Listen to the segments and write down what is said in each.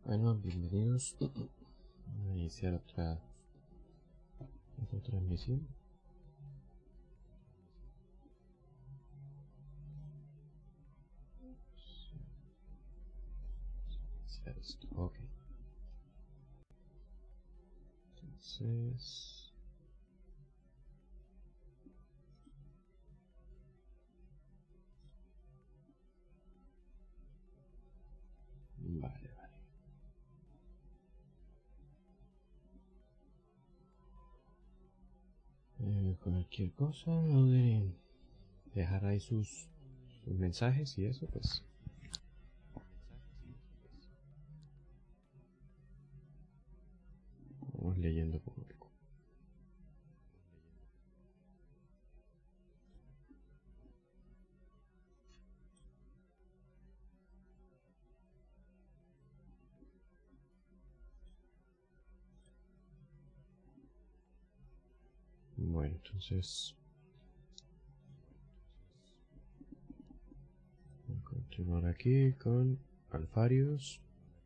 Bueno, bienvenidos a iniciar otra transmisión. Iniciar esto, ok. Entonces, vale. Cualquier cosa, no deben dejar ahí sus mensajes y eso, pues. Vamos leyendo poco a poco. Bueno, entonces voy a continuar aquí con Alfarius.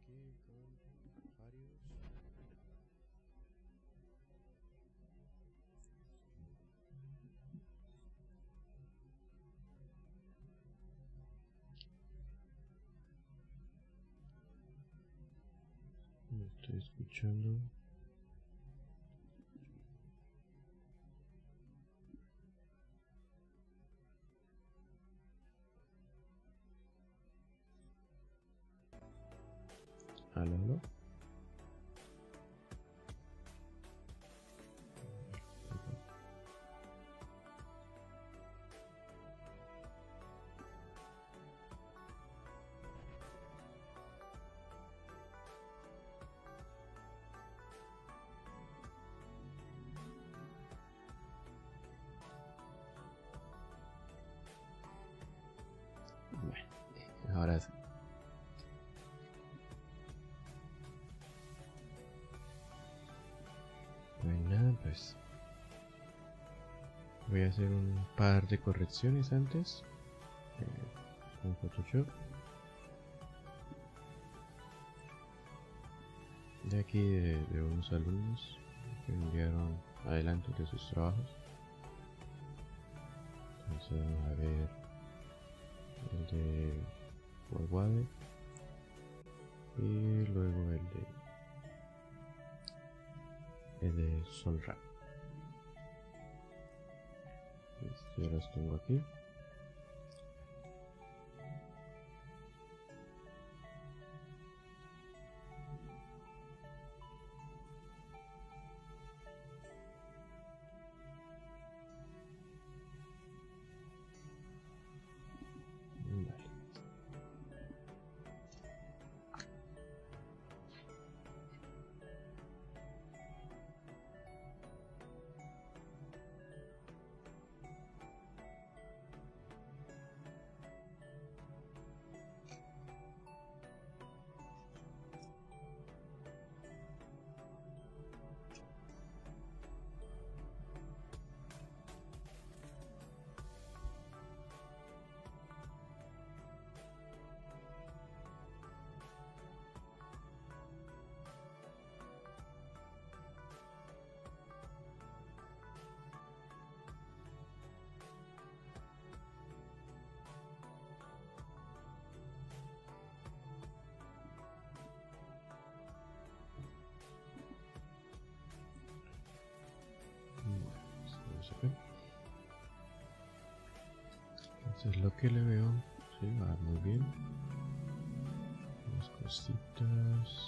Me estoy escuchando. ¿Aló? Bueno, ahora sí. Bueno, pues voy a hacer un par de correcciones antes con Photoshop. De aquí de unos alumnos que enviaron adelantos de sus trabajos. Entonces vamos a ver el de Wallwave y luego el de Solra. Ya los tengo aquí. Vale. Vamos a ver. Entonces lo que le veo, sí, va muy bien. Unas cositas.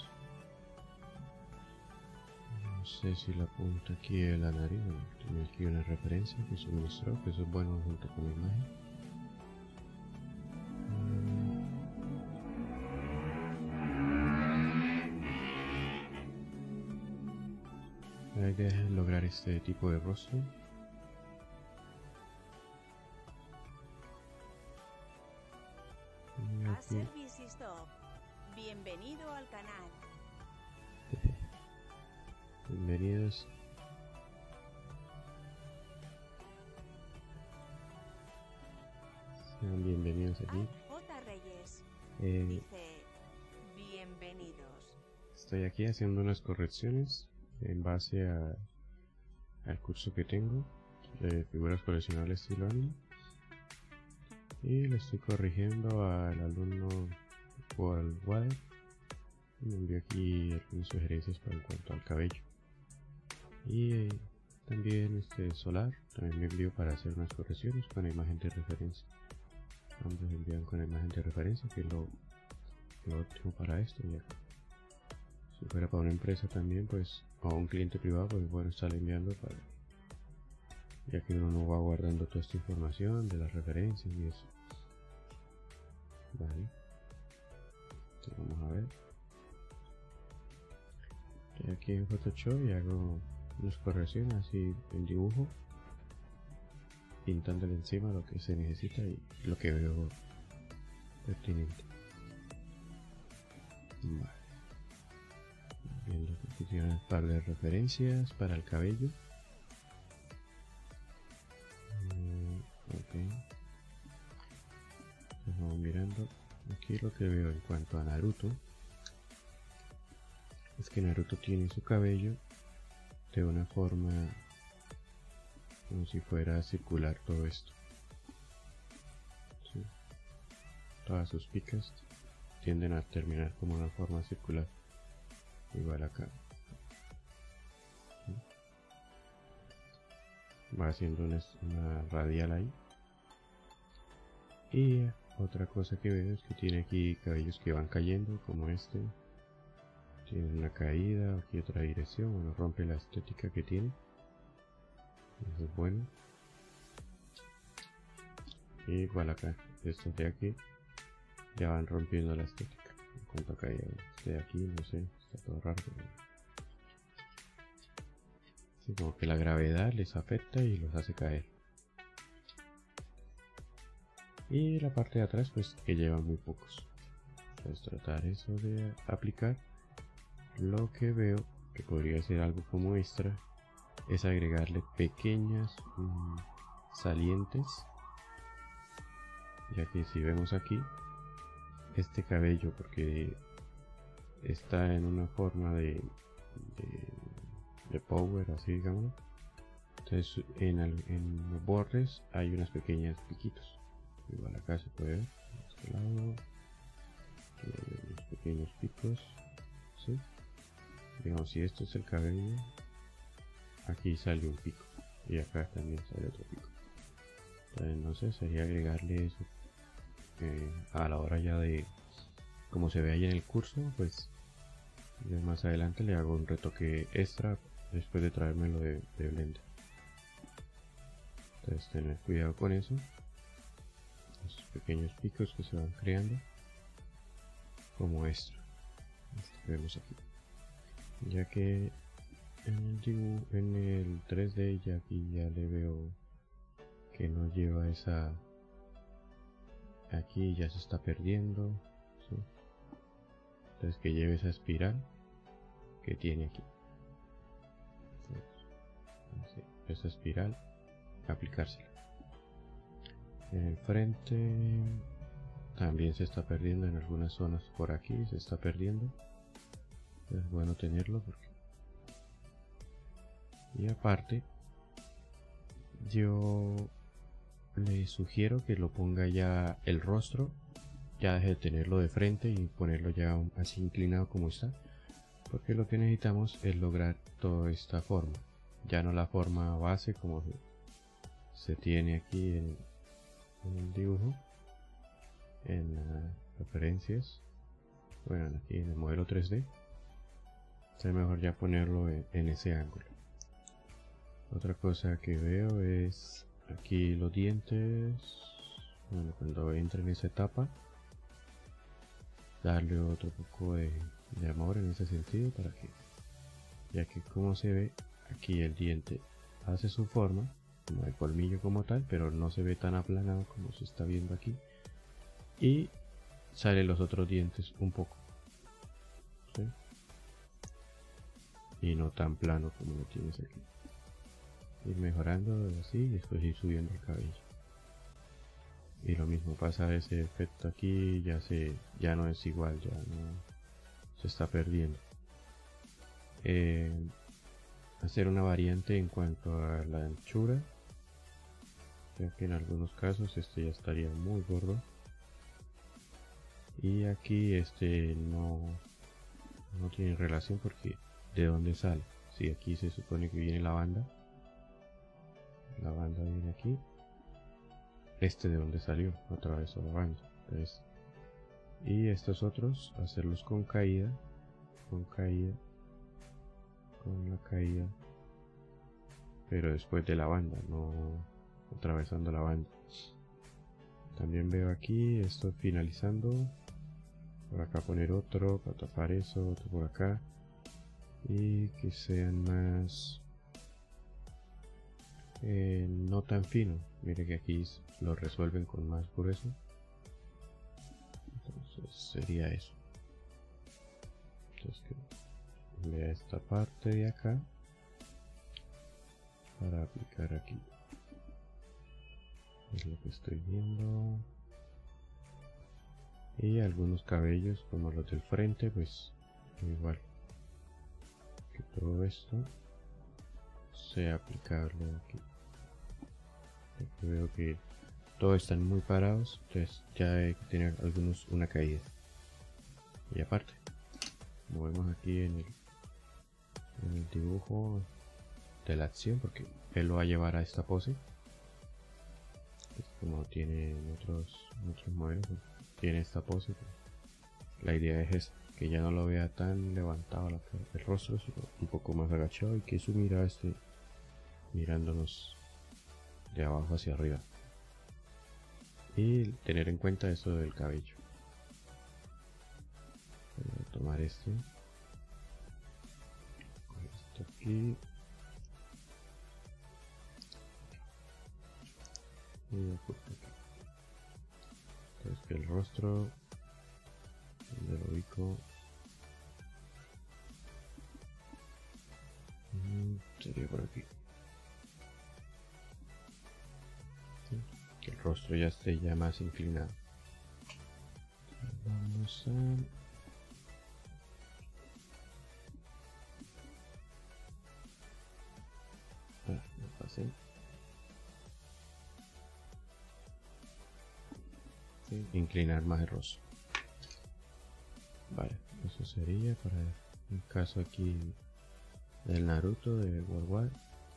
No sé si la punta aquí de la nariz, bueno, tiene aquí una referencia que suministró, que eso es bueno junto con la imagen. La idea es lograr este tipo de rostro. Bienvenido al canal. Bienvenidos. Sean bienvenidos aquí. J. Reyes Eh, dice: bienvenido Bienvenidos. Estoy aquí haciendo unas correcciones en base al curso que tengo de figuras coleccionables estilo anime, y le estoy corrigiendo al alumno Worldwide. Me envió aquí algunas sugerencias en cuanto al cabello, y también Solar también me envió para hacer unas correcciones con la imagen de referencia. Ambos envían con la imagen de referencia, que es lo óptimo para esto. Ya si fuera para una empresa también, pues, o un cliente privado, pues bueno, estar enviando para, ya que uno no va guardando toda esta información de las referencias y eso. Vale, entonces vamos a ver. Estoy aquí en Photoshop y hago unas correcciones así en dibujo, pintándole encima lo que se necesita y lo que veo pertinente. Vale. Viendo que tiene un par de referencias para el cabello. Ok. Entonces vamos mirando. Aquí lo que veo en cuanto a Naruto es que Naruto tiene su cabello de una forma como si fuera circular todo esto. ¿Sí? Todas sus picas tienden a terminar como una forma circular, igual acá. ¿Sí? Va haciendo una radial ahí. Y otra cosa que veo es que tiene aquí cabellos que van cayendo, como este. Tiene una caída, aquí otra dirección, bueno, rompe la estética que tiene. Eso es bueno. Y igual acá, estos de aquí ya van rompiendo la estética. En cuanto a caída, este de aquí, no sé, está todo raro. Pero... sí, como que la gravedad les afecta y los hace caer. Y la parte de atrás, pues que lleva muy pocos. Entonces tratar eso de aplicar. Lo que veo que podría ser algo como extra es agregarle pequeñas salientes, ya que si vemos aquí este cabello, porque está en una forma de power, así digámoslo, entonces en los bordes hay unas pequeñas piquitos, igual acá se puede ver de este lado, los pequeños picos, ¿sí? Digamos, si esto es el cabello, aquí sale un pico y acá también sale otro pico. Entonces no sé, sería agregarle eso a la hora ya de, como se ve ahí en el curso, pues yo más adelante le hago un retoque extra después de traérmelo de Blender. Entonces tener cuidado con eso, esos pequeños picos que se van creando como extra, esto que vemos aquí, ya que en el 3D ya aquí ya le veo que no lleva esa, aquí ya se está perdiendo, ¿sí? Entonces que lleve esa espiral que tiene aquí. Entonces, esa espiral aplicársela en el frente. También se está perdiendo en algunas zonas, por aquí se está perdiendo, es bueno tenerlo porque... y aparte yo le sugiero que lo ponga ya el rostro, ya deje de tenerlo de frente y ponerlo ya así inclinado como está, porque lo que necesitamos es lograr toda esta forma, ya no la forma base como se tiene aquí en el dibujo, en las referencias, bueno, aquí en el modelo 3D. Es mejor ya ponerlo en ese ángulo. Otra cosa que veo es aquí los dientes. Bueno, cuando entre en esa etapa, darle otro poco de amor en ese sentido, para que, ya que como se ve aquí, el diente hace su forma como de colmillo como tal, pero no se ve tan aplanado como se está viendo aquí, y salen los otros dientes un poco, ¿sí? Y no tan plano como lo tienes aquí. Ir mejorando así y después ir subiendo el cabello. Y lo mismo pasa, ese efecto aquí ya no es igual, ya no se está perdiendo. Hacer una variante en cuanto a la anchura, ya que en algunos casos este ya estaría muy gordo, y aquí este no tiene relación porque de dónde sale. Si aquí se supone que viene la banda viene aquí, de dónde salió, atravesó la banda. Entonces, y estos otros hacerlos con caída, con la caída, pero después de la banda, no atravesando la banda. También veo aquí esto finalizando, por acá poner otro para tapar eso, otro por acá, y que sean más no tan fino. Mire que aquí lo resuelven con más grueso, entonces sería eso. Entonces que vea esta parte de acá para aplicar aquí, es lo que estoy viendo. Y algunos cabellos como los del frente, pues igual que todo esto sea aplicable aquí. Porque veo que todos están muy parados, entonces ya hay que tener algunos una caída. Y aparte, como vemos aquí en el dibujo de la acción, porque él lo va a llevar a esta pose, pues como tiene otros modelos, tiene esta pose, pues la idea es esa, que ya no lo vea tan levantado el rostro, sino un poco más agachado, y que su mirada esté mirándonos de abajo hacia arriba. Y tener en cuenta eso del cabello. Voy a tomar esto aquí y aquí. Entonces que el rostro, donde lo ubico, sería por aquí. ¿Sí? Que el rostro ya esté ya más inclinado. Vamos a me pasé. Sí, inclinar más el rostro. Vale, eso sería para el caso aquí del Naruto de World War.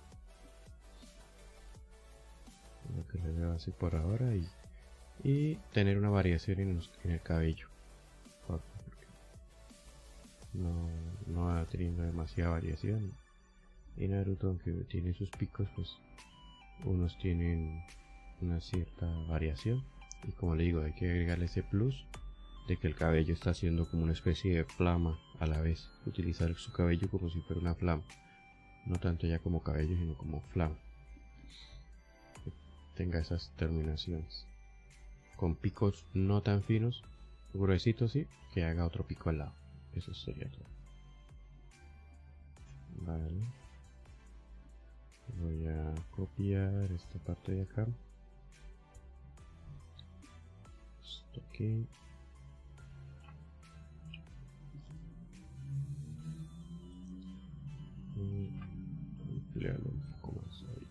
Lo que le veo así por ahora, y tener una variación en el cabello, porque no va teniendo demasiada variación. Y Naruto, aunque tiene sus picos, pues unos tienen una cierta variación, y como le digo, hay que agregarle ese plus de que el cabello está haciendo como una especie de flama a la vez, utilizar su cabello como si fuera una flama, no tanto ya como cabello sino como flama, que tenga esas terminaciones con picos no tan finos, gruesitos, sí, que haga otro pico al lado. Eso sería todo. Vale, voy a copiar esta parte de acá, esto aquí, y ampliarlo un poco más ahí.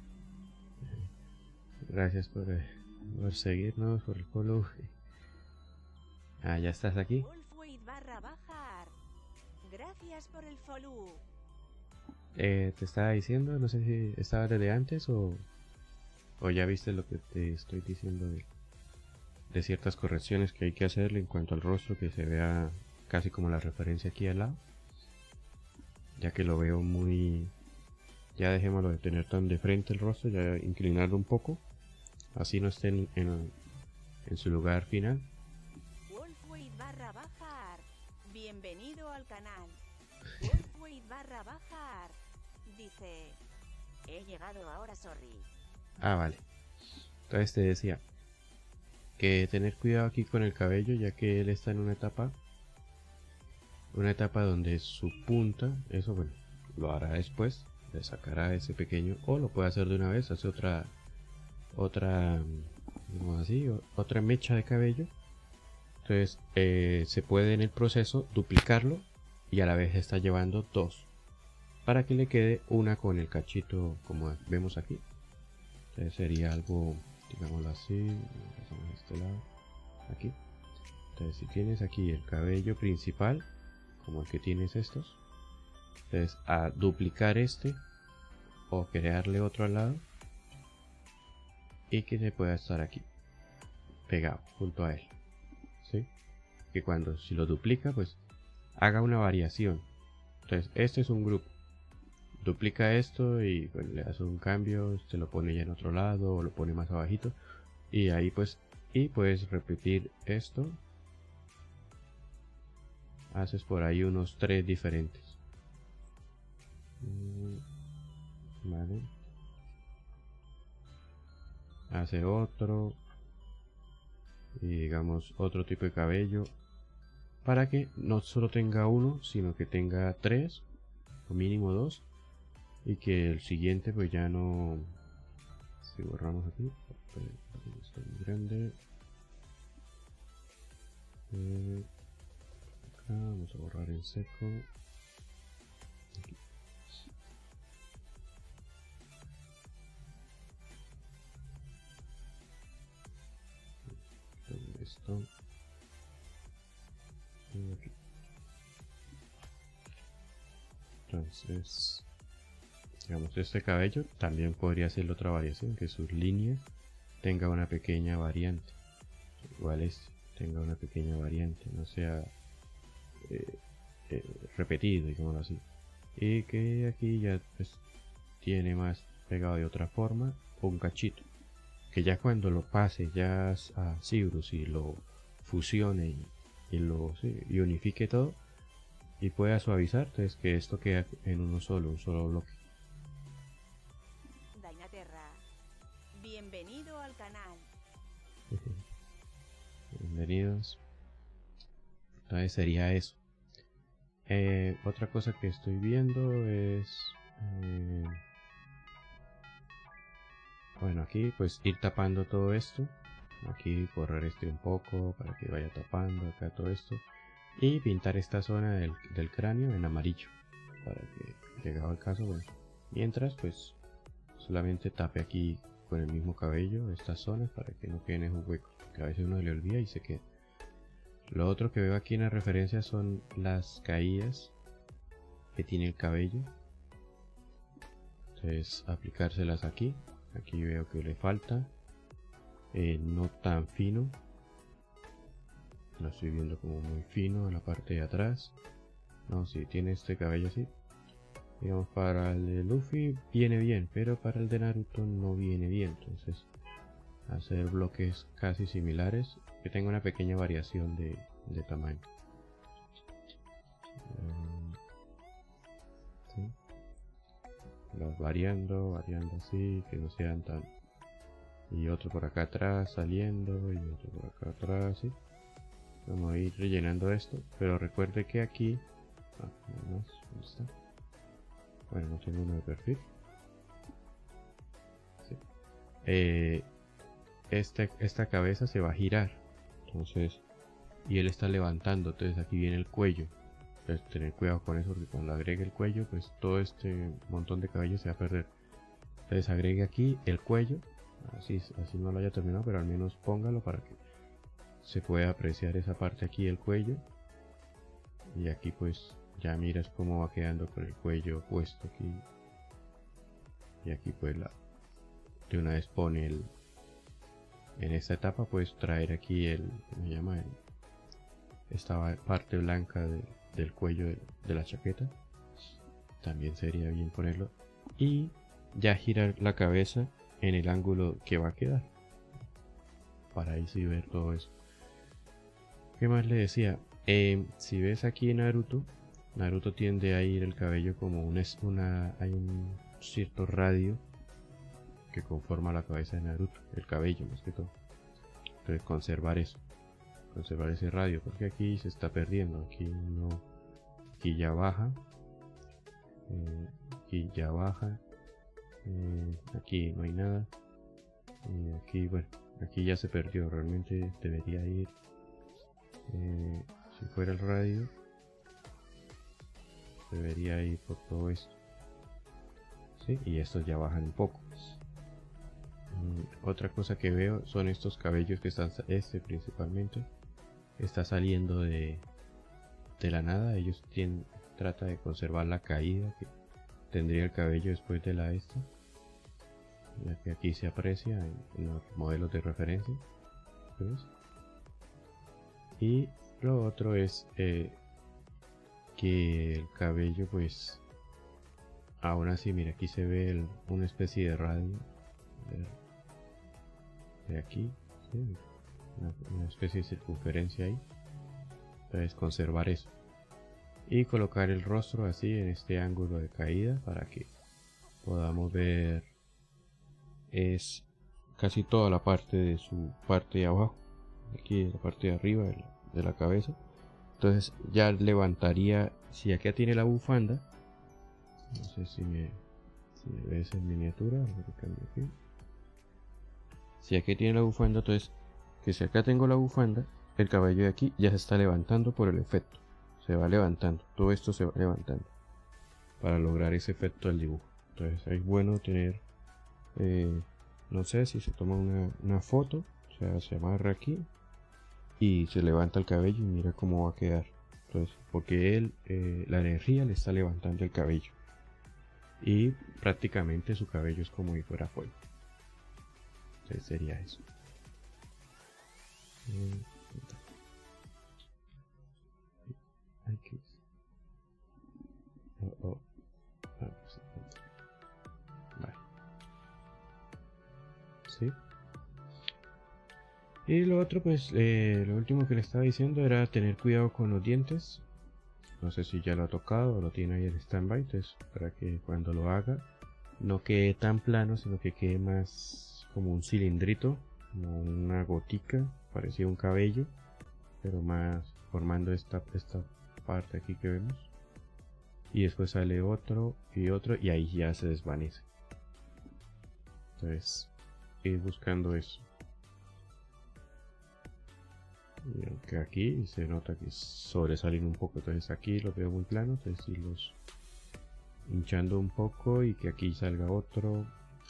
Gracias por seguirnos, por el follow. Ah, ya estás aquí. Gracias por el follow. Te estaba diciendo, no sé si estabas desde antes o ya viste lo que te estoy diciendo de ciertas correcciones que hay que hacerle en cuanto al rostro, que se vea casi como la referencia aquí al lado, ya que lo veo muy... Ya dejémoslo de tener tan de frente el rostro, ya inclinarlo un poco, así no esté en su lugar final. Wolfway_Art, bienvenido al canal. Wolfway_Art dice: he llegado ahora, sorry. Ah, vale. Entonces te decía que tener cuidado aquí con el cabello, ya que él está en una etapa donde su punta, eso bueno, lo hará después, le sacará ese pequeño, o lo puede hacer de una vez, hace otra, digamos así, otra mecha de cabello. Entonces se puede en el proceso duplicarlo y a la vez está llevando dos para que le quede una con el cachito como vemos aquí. Entonces sería algo, digámoslo así, pasamos a este lado, aquí. Entonces si tienes aquí el cabello principal como el que tienes estos, entonces a duplicar este o crearle otro al lado y que se pueda estar aquí pegado junto a él, ¿sí? Que cuando si lo duplica pues haga una variación. Entonces este es un grupo, duplica esto y bueno, le hace un cambio, se lo pone ya en otro lado o lo pone más abajito y ahí pues, y puedes repetir esto, haces por ahí unos 3 diferentes. Vale, hace otro y digamos otro tipo de cabello para que no solo tenga uno sino que tenga 3 o mínimo 2 y que el siguiente pues ya no, si borramos aquí está muy grande, acá vamos a borrar en seco aquí. Esto y aquí. Entonces digamos este cabello también podría ser otra variación, que sus líneas tenga una pequeña variante, igual tenga una pequeña variante, no sea repetido, digamos así, y que aquí ya pues tiene más pegado de otra forma un cachito que ya cuando lo pase ya a Cybrus y lo fusione y lo y unifique todo y pueda suavizar, entonces que esto queda en un solo bloque. Dainaterra, bienvenido al canal. Bienvenidos. Entonces sería eso. Otra cosa que estoy viendo es bueno, aquí pues ir tapando todo esto, aquí correr este un poco para que vaya tapando acá todo esto y pintar esta zona del cráneo en amarillo para que, llegado el caso, bueno, mientras pues solamente tape aquí con el mismo cabello estas zonas para que no queden en un hueco, que a veces uno le olvida y se queda. Lo otro que veo aquí en la referencia son las caídas que tiene el cabello, entonces aplicárselas aquí. Aquí veo que le falta, no tan fino, lo estoy viendo como muy fino en la parte de atrás. No, si tiene este cabello así, digamos para el de Luffy viene bien, pero para el de Naruto no viene bien. Entonces hacer bloques casi similares que tenga una pequeña variación de tamaño. ¿Sí? Los variando así, que no sean tan... Y otro por acá atrás saliendo, y otro por acá atrás, ¿sí? Vamos a ir rellenando esto, pero recuerde que aquí... ¿dónde está? Bueno, no tengo uno de perfil. Sí. Esta cabeza se va a girar, entonces... Y él está levantando, entonces aquí viene el cuello. Entonces tener cuidado con eso porque cuando agregue el cuello pues todo este montón de cabello se va a perder. Entonces agregue aquí el cuello, así no lo haya terminado, pero al menos póngalo para que se pueda apreciar esa parte aquí del cuello. Y aquí pues ya miras cómo va quedando con el cuello puesto aquí. Y aquí pues de una vez pone en esta etapa pues traer aquí ¿cómo se llama? Esta parte blanca del cuello de la chaqueta, también sería bien ponerlo y ya girar la cabeza en el ángulo que va a quedar para ahí sí ver todo eso. ¿Qué más le decía? Si ves aquí Naruto tiende a ir el cabello como hay un cierto radio que conforma la cabeza de Naruto, el cabello más que todo. Entonces conservar ese radio, porque aquí se está perdiendo, aquí ya baja, aquí no hay nada, aquí bueno, aquí ya se perdió, realmente debería ir Si fuera el radio, debería ir por todo esto. ¿Sí? Y estos ya bajan un poco. Otra cosa que veo son estos cabellos que están, principalmente está saliendo de la nada. Ellos trata de conservar la caída que tendría el cabello después de la esta, ya que aquí se aprecia en los modelos de referencia. ¿Ves? Y lo otro es que el cabello, pues aún así, mira, aquí se ve una especie de radio de aquí, ¿sí? Una especie de circunferencia ahí. Entonces conservar eso y colocar el rostro así en este ángulo de caída para que podamos ver es casi toda la parte de su parte de abajo, aquí en la parte de arriba de la cabeza. Entonces ya levantaría, si acá tiene la bufanda, no sé si me ves en miniatura, aquí. Si aquí tiene la bufanda, entonces que si acá tengo la bufanda, el cabello de aquí ya se está levantando por el efecto, se va levantando, todo esto se va levantando para lograr ese efecto del dibujo. Entonces es bueno tener, no sé, si se toma una foto, o sea, se amarra aquí y se levanta el cabello y mira cómo va a quedar. Entonces, porque la energía le está levantando el cabello y prácticamente su cabello es como si fuera fuego. Entonces sería eso. Vale. Sí. Y lo otro, pues lo último que le estaba diciendo era tener cuidado con los dientes. No sé si ya lo ha tocado o lo tiene ahí en stand-by, entonces para que cuando lo haga no quede tan plano, sino que quede más como un cilindrito, como una gotica, parecido a un cabello, pero más formando esta parte aquí que vemos. Y después sale otro y ahí ya se desvanece. Entonces ir buscando eso. Y aunque aquí se nota que sobresalen un poco, entonces aquí los veo muy planos, entonces irlos hinchando un poco y que aquí salga otro.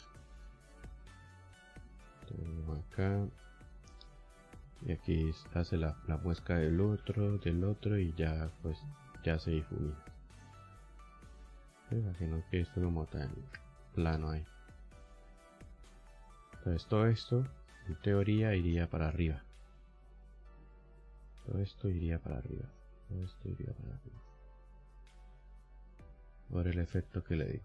Entonces, acá y aquí hace la muesca del otro y ya pues ya se difumina. Para que no quede esto como tan plano ahí. Entonces todo esto en teoría iría para arriba. Todo esto iría para arriba. Todo esto iría para arriba. Por el efecto que le digo.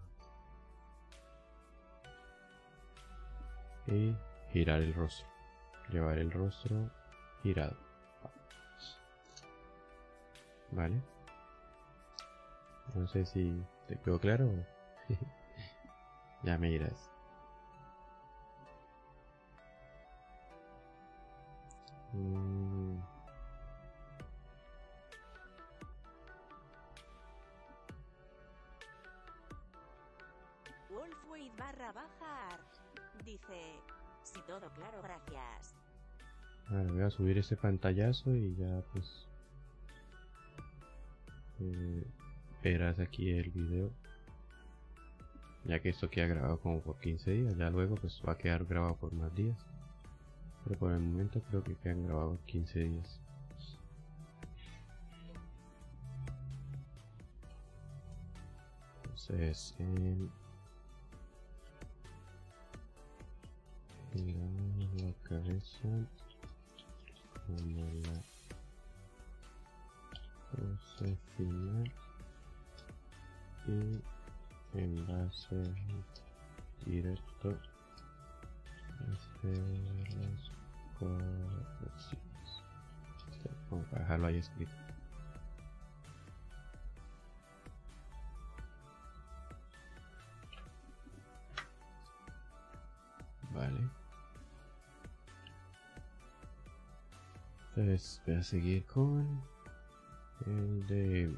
Y girar el rostro. Llevar el rostro girado. Vale. No sé si te quedó claro. Ya me dirás. Wolfweight_art dice: si todo claro, gracias. Vale, voy a subir este pantallazo y ya pues verás aquí el video, ya que esto queda grabado como por 15 días, ya luego pues va a quedar grabado por más días, pero por el momento creo que quedan grabados 15 días. Entonces giramos la cabeza como la pose final y en base directo hacer las correcciones. Vamos a dejarlo ahí escrito. Vale. Entonces voy a seguir con el de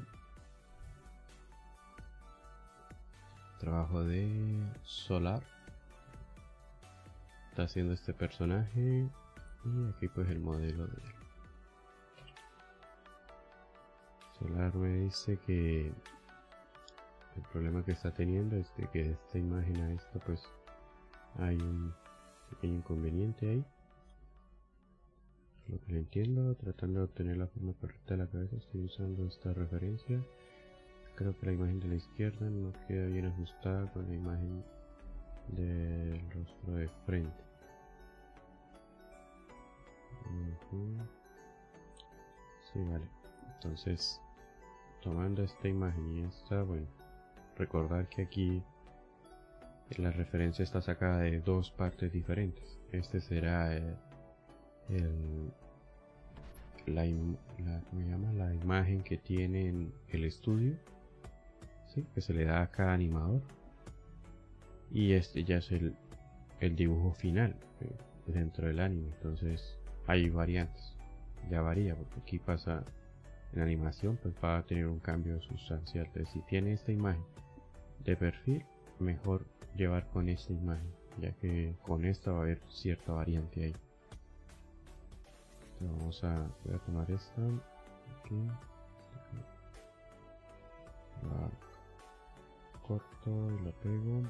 trabajo de Solar. Está haciendo este personaje y aquí pues el modelo de él. Solar me dice que el problema que está teniendo es de que de esta imagen a esta pues hay un pequeño inconveniente ahí. Lo que le entiendo, tratando de obtener la forma correcta de la cabeza, estoy usando esta referencia. Creo que la imagen de la izquierda no queda bien ajustada con la imagen del rostro de frente. Sí, vale. Entonces, tomando esta imagen y esta, bueno, recordar que aquí la referencia está sacada de dos partes diferentes. Este será la imagen que tiene en el estudio, ¿sí? Que se le da a cada animador, y este ya es el dibujo final dentro del anime. Entonces hay variantes, ya varía, porque aquí pasa en animación, pues va a tener un cambio sustancial. Entonces, si tiene esta imagen de perfil, mejor llevar con esta imagen, ya que con esta va a haber cierta variante ahí. Voy a tomar esta aquí, la corto y la pego,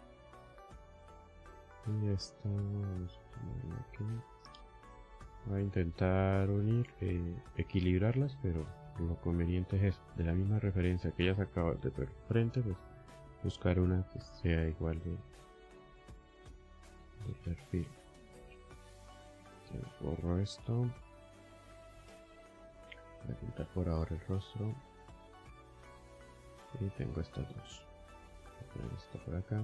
y esta vamos a tomarla aquí. Voy a intentar unir, equilibrarlas, pero lo conveniente es eso, de la misma referencia que ya sacaba de frente, pues buscar una que sea igual de perfil. Entonces borro esto. Voy a pintar por ahora el rostro. Y tengo estas dos. Voy a poner esta por acá.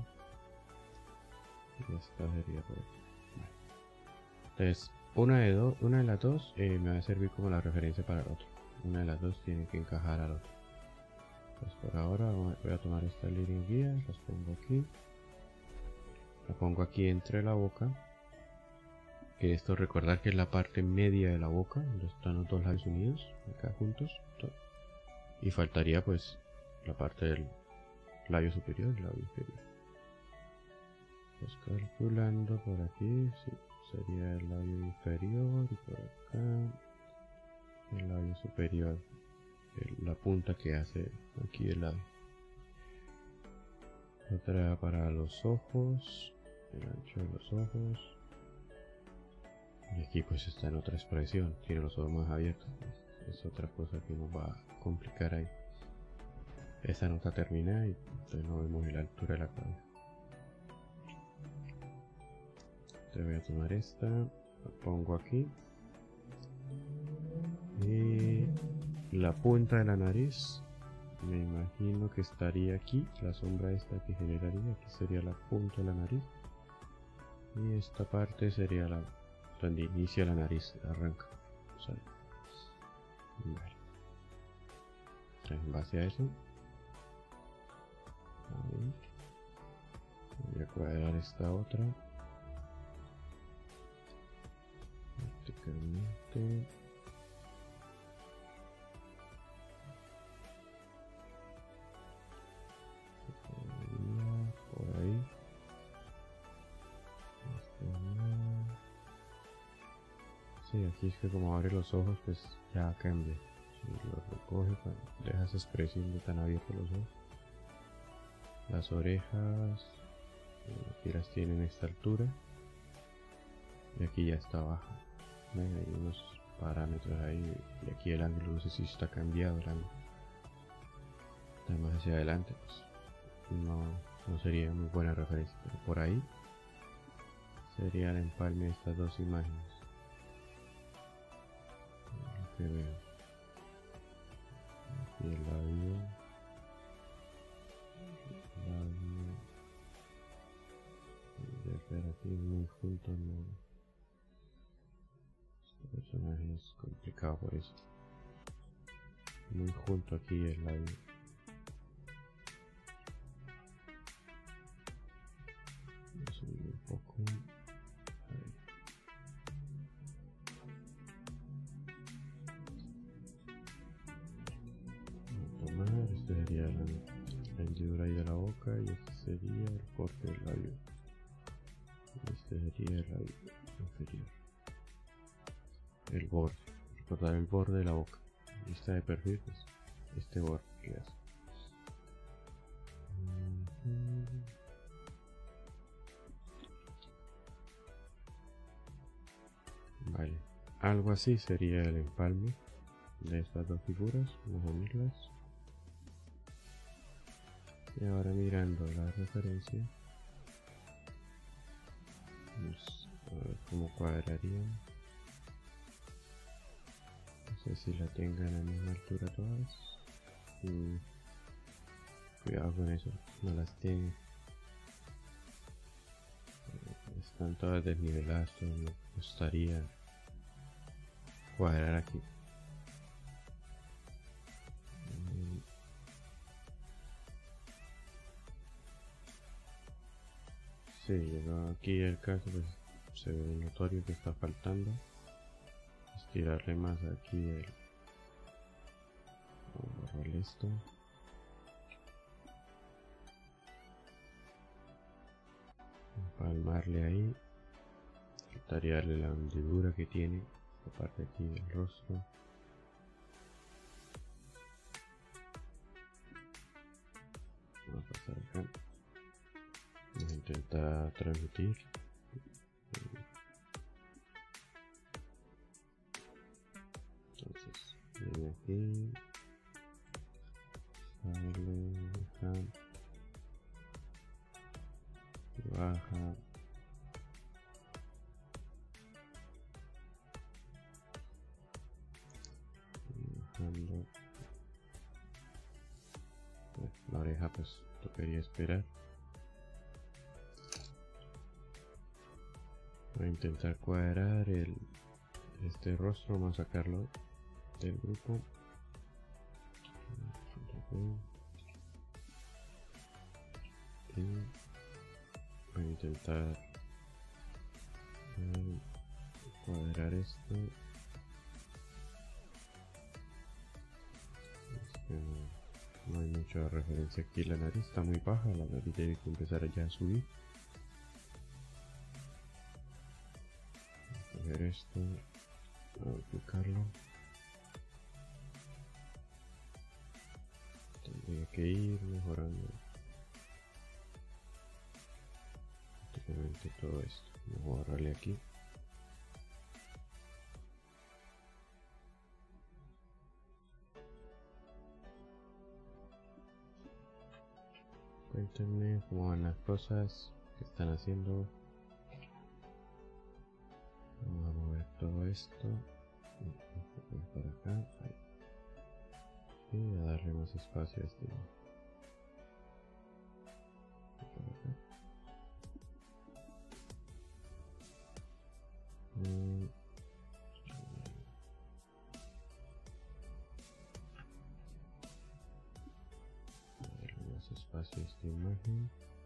Y esta sería por aquí. Vale. Entonces, una de las dos me va a servir como la referencia para el otro. Una de las dos tiene que encajar al otro. Pues por ahora voy a tomar estas líneas guías, las pongo aquí. La pongo aquí entre la boca. Que esto, recordar que es la parte media de la boca, donde están los dos labios unidos, acá juntos. Y faltaría pues la parte del labio superior y labio inferior. Pues calculando por aquí, sí, sería el labio inferior, y por acá el labio superior, la punta que hace aquí el labio. Otra para los ojos, el ancho de los ojos. Y aquí pues está en otra expresión, tiene los ojos más abiertos, es otra cosa que nos va a complicar ahí. Esta no está terminada y entonces no vemos la altura de la cabeza. Entonces voy a tomar esta, la pongo aquí. Y la punta de la nariz, me imagino que estaría aquí, la sombra esta que generaría, aquí sería la punta de la nariz. Y esta parte sería donde inicia la nariz, arranca. O sea, vale. En base a eso, voy a cuadrar esta otra verticalmente. Por ahí. Sí, aquí es que como abre los ojos, pues ya cambia. Si lo recoge, deja esa expresión de tan abiertos los ojos. Las orejas, aquí las tienen a esta altura. Y aquí ya está baja. ¿Ven? Hay unos parámetros ahí. Y aquí el ángulo, no sé si está cambiado el ángulo. Está más hacia adelante, pues no sería muy buena referencia. Pero por ahí sería el empalme de estas dos imágenes. Lo que veo. Aquí el labio. Pero aquí muy juntos, no. Este personaje es complicado por eso. Muy junto aquí el labio. Voy a subir un poco. Este sería la hendidura ahí de la boca, y este sería el corte del labio. Y este sería el labio inferior. El borde, recordar el borde de la boca. Y está de perfil, pues este border class. Vale, algo así sería el empalme de estas dos figuras. Vamos a unirlas. Y ahora mirando la referencia, vamos a ver cómo cuadrarían. No sé si la tengan a la misma altura todas. Cuidado con eso, no las tiene. Están todas desniveladas, todo me gustaría cuadrar aquí. Sí, llegado aquí el caso, pues se ve notorio que está faltando. Estirarle más aquí el... Vamos a borrar esto. Empalmarle ahí. Quitarle la hendidura que tiene, la parte aquí del rostro. Vamos a pasar acá. Vamos a intentar transmitir. Entonces, viene aquí. Sale, baja. Y baja. Bajando. La oreja pues tocaría esperar. Voy a intentar cuadrar este rostro, vamos a sacarlo del grupo. Y voy a intentar cuadrar esto. No hay mucha referencia aquí, la nariz está muy baja, la nariz tiene que empezar ya a subir. Vamos a ver esto, a aplicarlo. Tendría que ir mejorando prácticamente todo esto. Vamos a borrarle aquí. Cuéntenme cómo van las cosas que están haciendo. Vamos a mover todo esto para acá. Ahí. Y a darle más espacio a este. Por acá. Darle más espacio a esta imagen.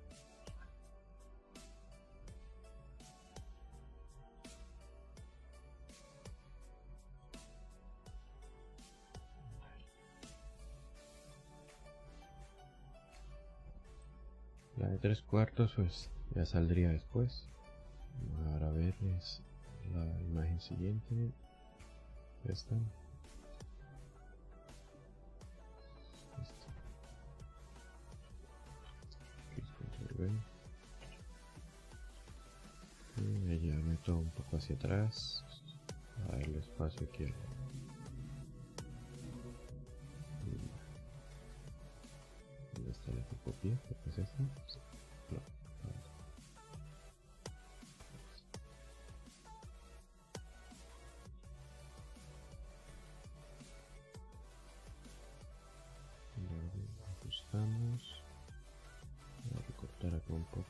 La de 3/4 pues ya saldría después. Ahora ver es la imagen siguiente. Esta. Y ya meto un poco hacia atrás. A darle espacio aquí. ¿Dónde está la copia? ¿Qué es esta? No. Ajustamos. Voy a recortar acá un poco.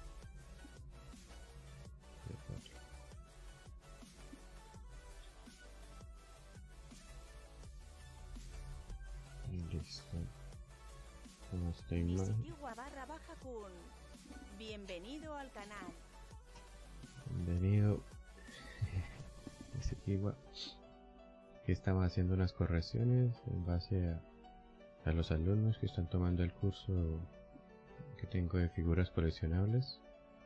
Y listo. Con esta imagen. Visitigua_kun. Bienvenido al canal. Bienvenido. Visitigua. Aquí estamos haciendo unas correcciones en base a los alumnos que están tomando el curso que tengo de figuras coleccionables.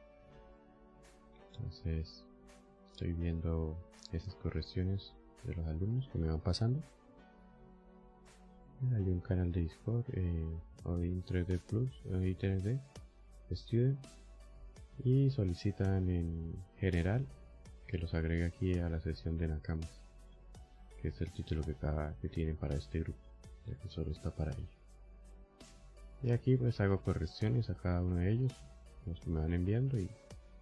Entonces estoy viendo esas correcciones de los alumnos que me van pasando. Hay un canal de Discord, OIN 3D Plus, OIN 3D Student, y solicitan en general que los agregue aquí a la sesión de Nakamas, que es el título que tienen para este grupo, ya que solo está para ellos. Y aquí pues hago correcciones a cada uno de ellos, los que me van enviando, y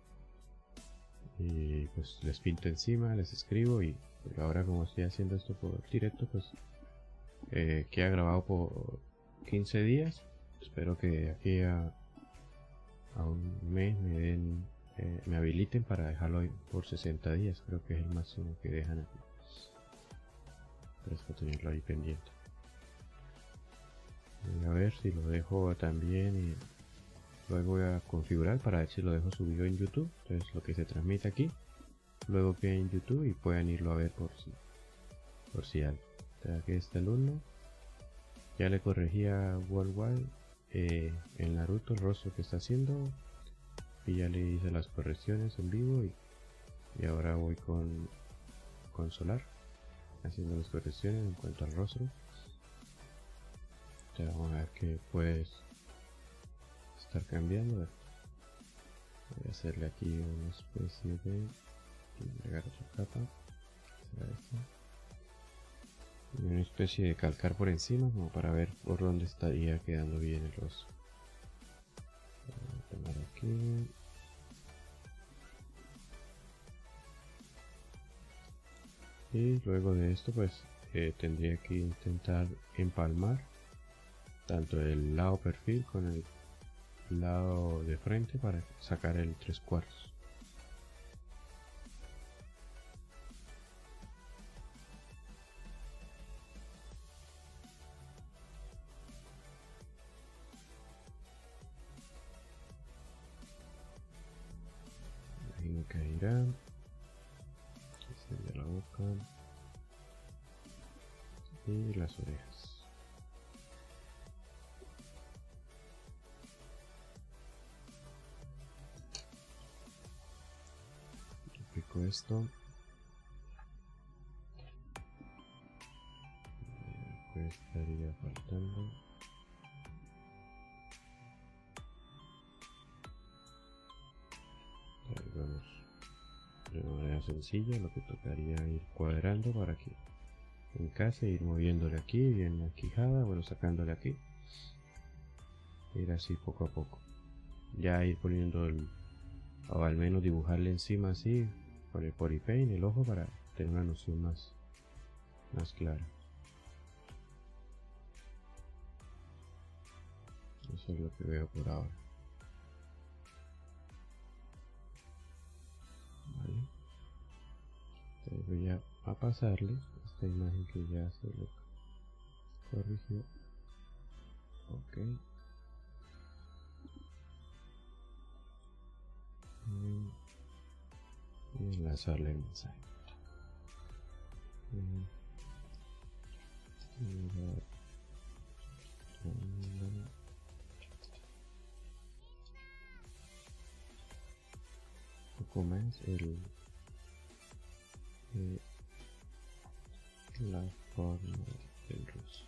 pues les pinto encima, les escribo, y ahora como estoy haciendo esto por directo, pues queda grabado por 15 días. Espero que de aquí a un mes me habiliten para dejarlo por 60 días, creo que es el máximo que dejan aquí. Pero es para tenerlo ahí pendiente. Voy a ver si lo dejo también, y luego voy a configurar para ver si lo dejo subido en YouTube. Entonces lo que se transmite aquí luego queda en YouTube y puedan irlo a ver por si algo. Aquí está el 1. Ya le corregí a Worldwide el Naruto, el rostro que está haciendo, y ya le hice las correcciones en vivo, y ahora voy con Solar haciendo las correcciones en cuanto al rostro. Ya vamos a ver que puedes estar cambiando. Voy a hacerle aquí una especie de agregar otra capa, será esta, y una especie de calcar por encima como para ver por dónde estaría quedando bien el rostro. Voy a tomar aquí. Y luego de esto pues tendría que intentar empalmar tanto el lado perfil con el lado de frente para sacar el 3/4. Ahí caerá. Este de la boca y las orejas. Aplico esto. Pues estaría faltando. Vamos de manera sencilla, lo que tocaría ir cuadrando para que encase, ir moviéndole aquí, bien la quijada, bueno, sacándole aquí, ir así poco a poco, ya ir poniendo o al menos dibujarle encima así con el body paint el ojo para tener una noción más clara. Eso es lo que veo por ahora. Vale. Entonces voy a pasarle esta imagen que ya se le corrigió. Ok. Y enlazarle el mensaje. Un poco más la forma del rostro.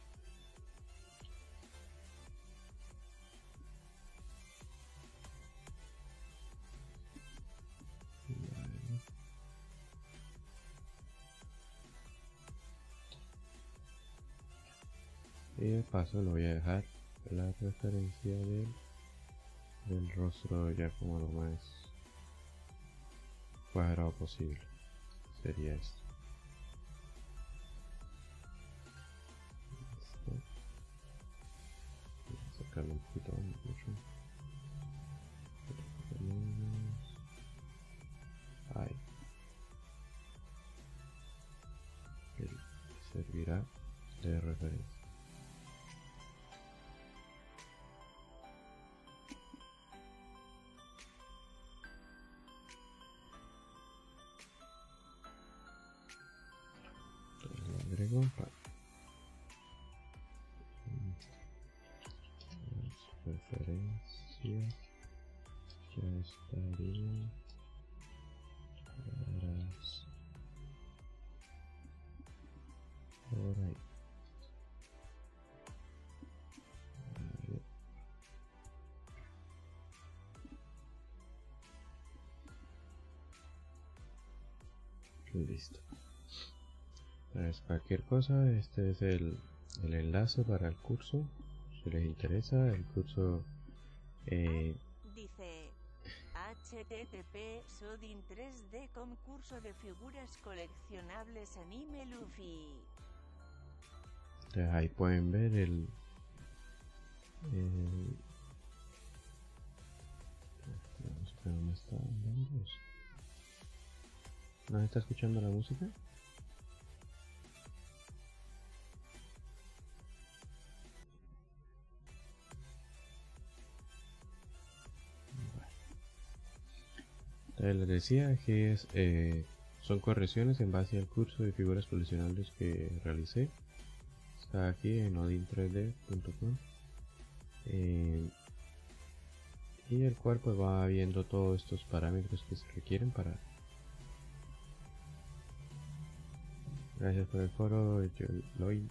Vale. Y de paso lo voy a dejar la referencia del rostro ya como lo más cuadrado posible. Sería esto. Voy a sacarlo un poquito mucho. Ahí. Él servirá de referencia. Entonces lo agrego para las referencias. Ya estaría por ahí. Listo. Entonces, cualquier cosa, este es el enlace para el curso. Si les interesa, el curso Dice HTTP Sodin 3D concurso de figuras coleccionables anime Luffy. Entonces, ahí pueden ver ¿dónde está? ¿No está escuchando la música? Entonces les decía que son correcciones en base al curso de figuras coleccionables que realicé. Está aquí en odin3d.com. Y el cual pues va viendo todos estos parámetros que se requieren para... Gracias por el foro, Loy.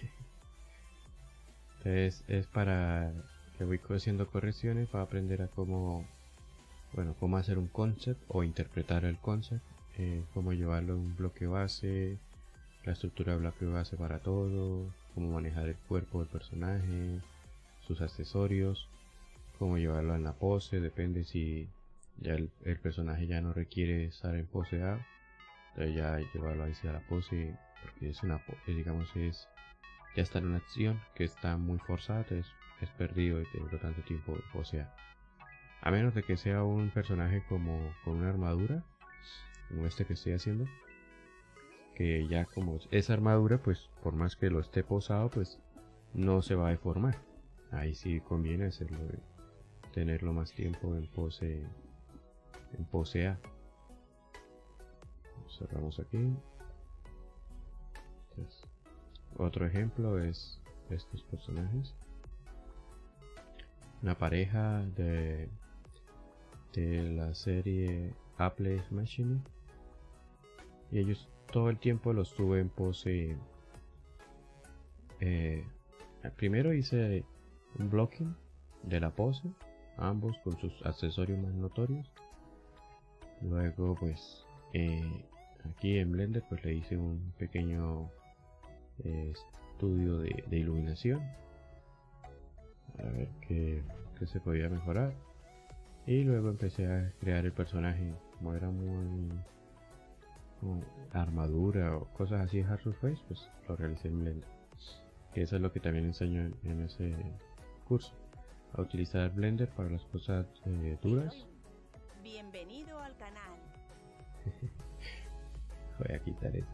Entonces es para que voy haciendo correcciones para aprender a cómo hacer un concept o interpretar el concept, cómo llevarlo a un bloque base, la estructura de bloque base para todo, cómo manejar el cuerpo del personaje, sus accesorios, cómo llevarlo en la pose, depende si ya el personaje ya no requiere estar en pose A, entonces ya llevarlo ahí a la pose, porque es una digamos ya está en una acción que está muy forzada, entonces es perdido de tenerlo tanto tiempo en pose a menos de que sea un personaje como con una armadura, como este que estoy haciendo, que ya como esa armadura, pues por más que lo esté posado, pues no se va a deformar. Ahí sí conviene hacerlo, tenerlo más tiempo en pose A. Cerramos aquí. Entonces, otro ejemplo es estos personajes, una pareja de la serie Apple Machine, y ellos todo el tiempo los tuve en pose. Primero hice un blocking de la pose, ambos con sus accesorios más notorios. Luego pues aquí en Blender pues le hice un pequeño estudio de iluminación para ver qué se podía mejorar, y luego empecé a crear el personaje. Como era muy armadura o cosas así hard surface, pues lo realicé en Blender, que eso es lo que también enseño en ese curso, a utilizar Blender para las cosas duras. Bienvenido al canal. Voy a quitar eso.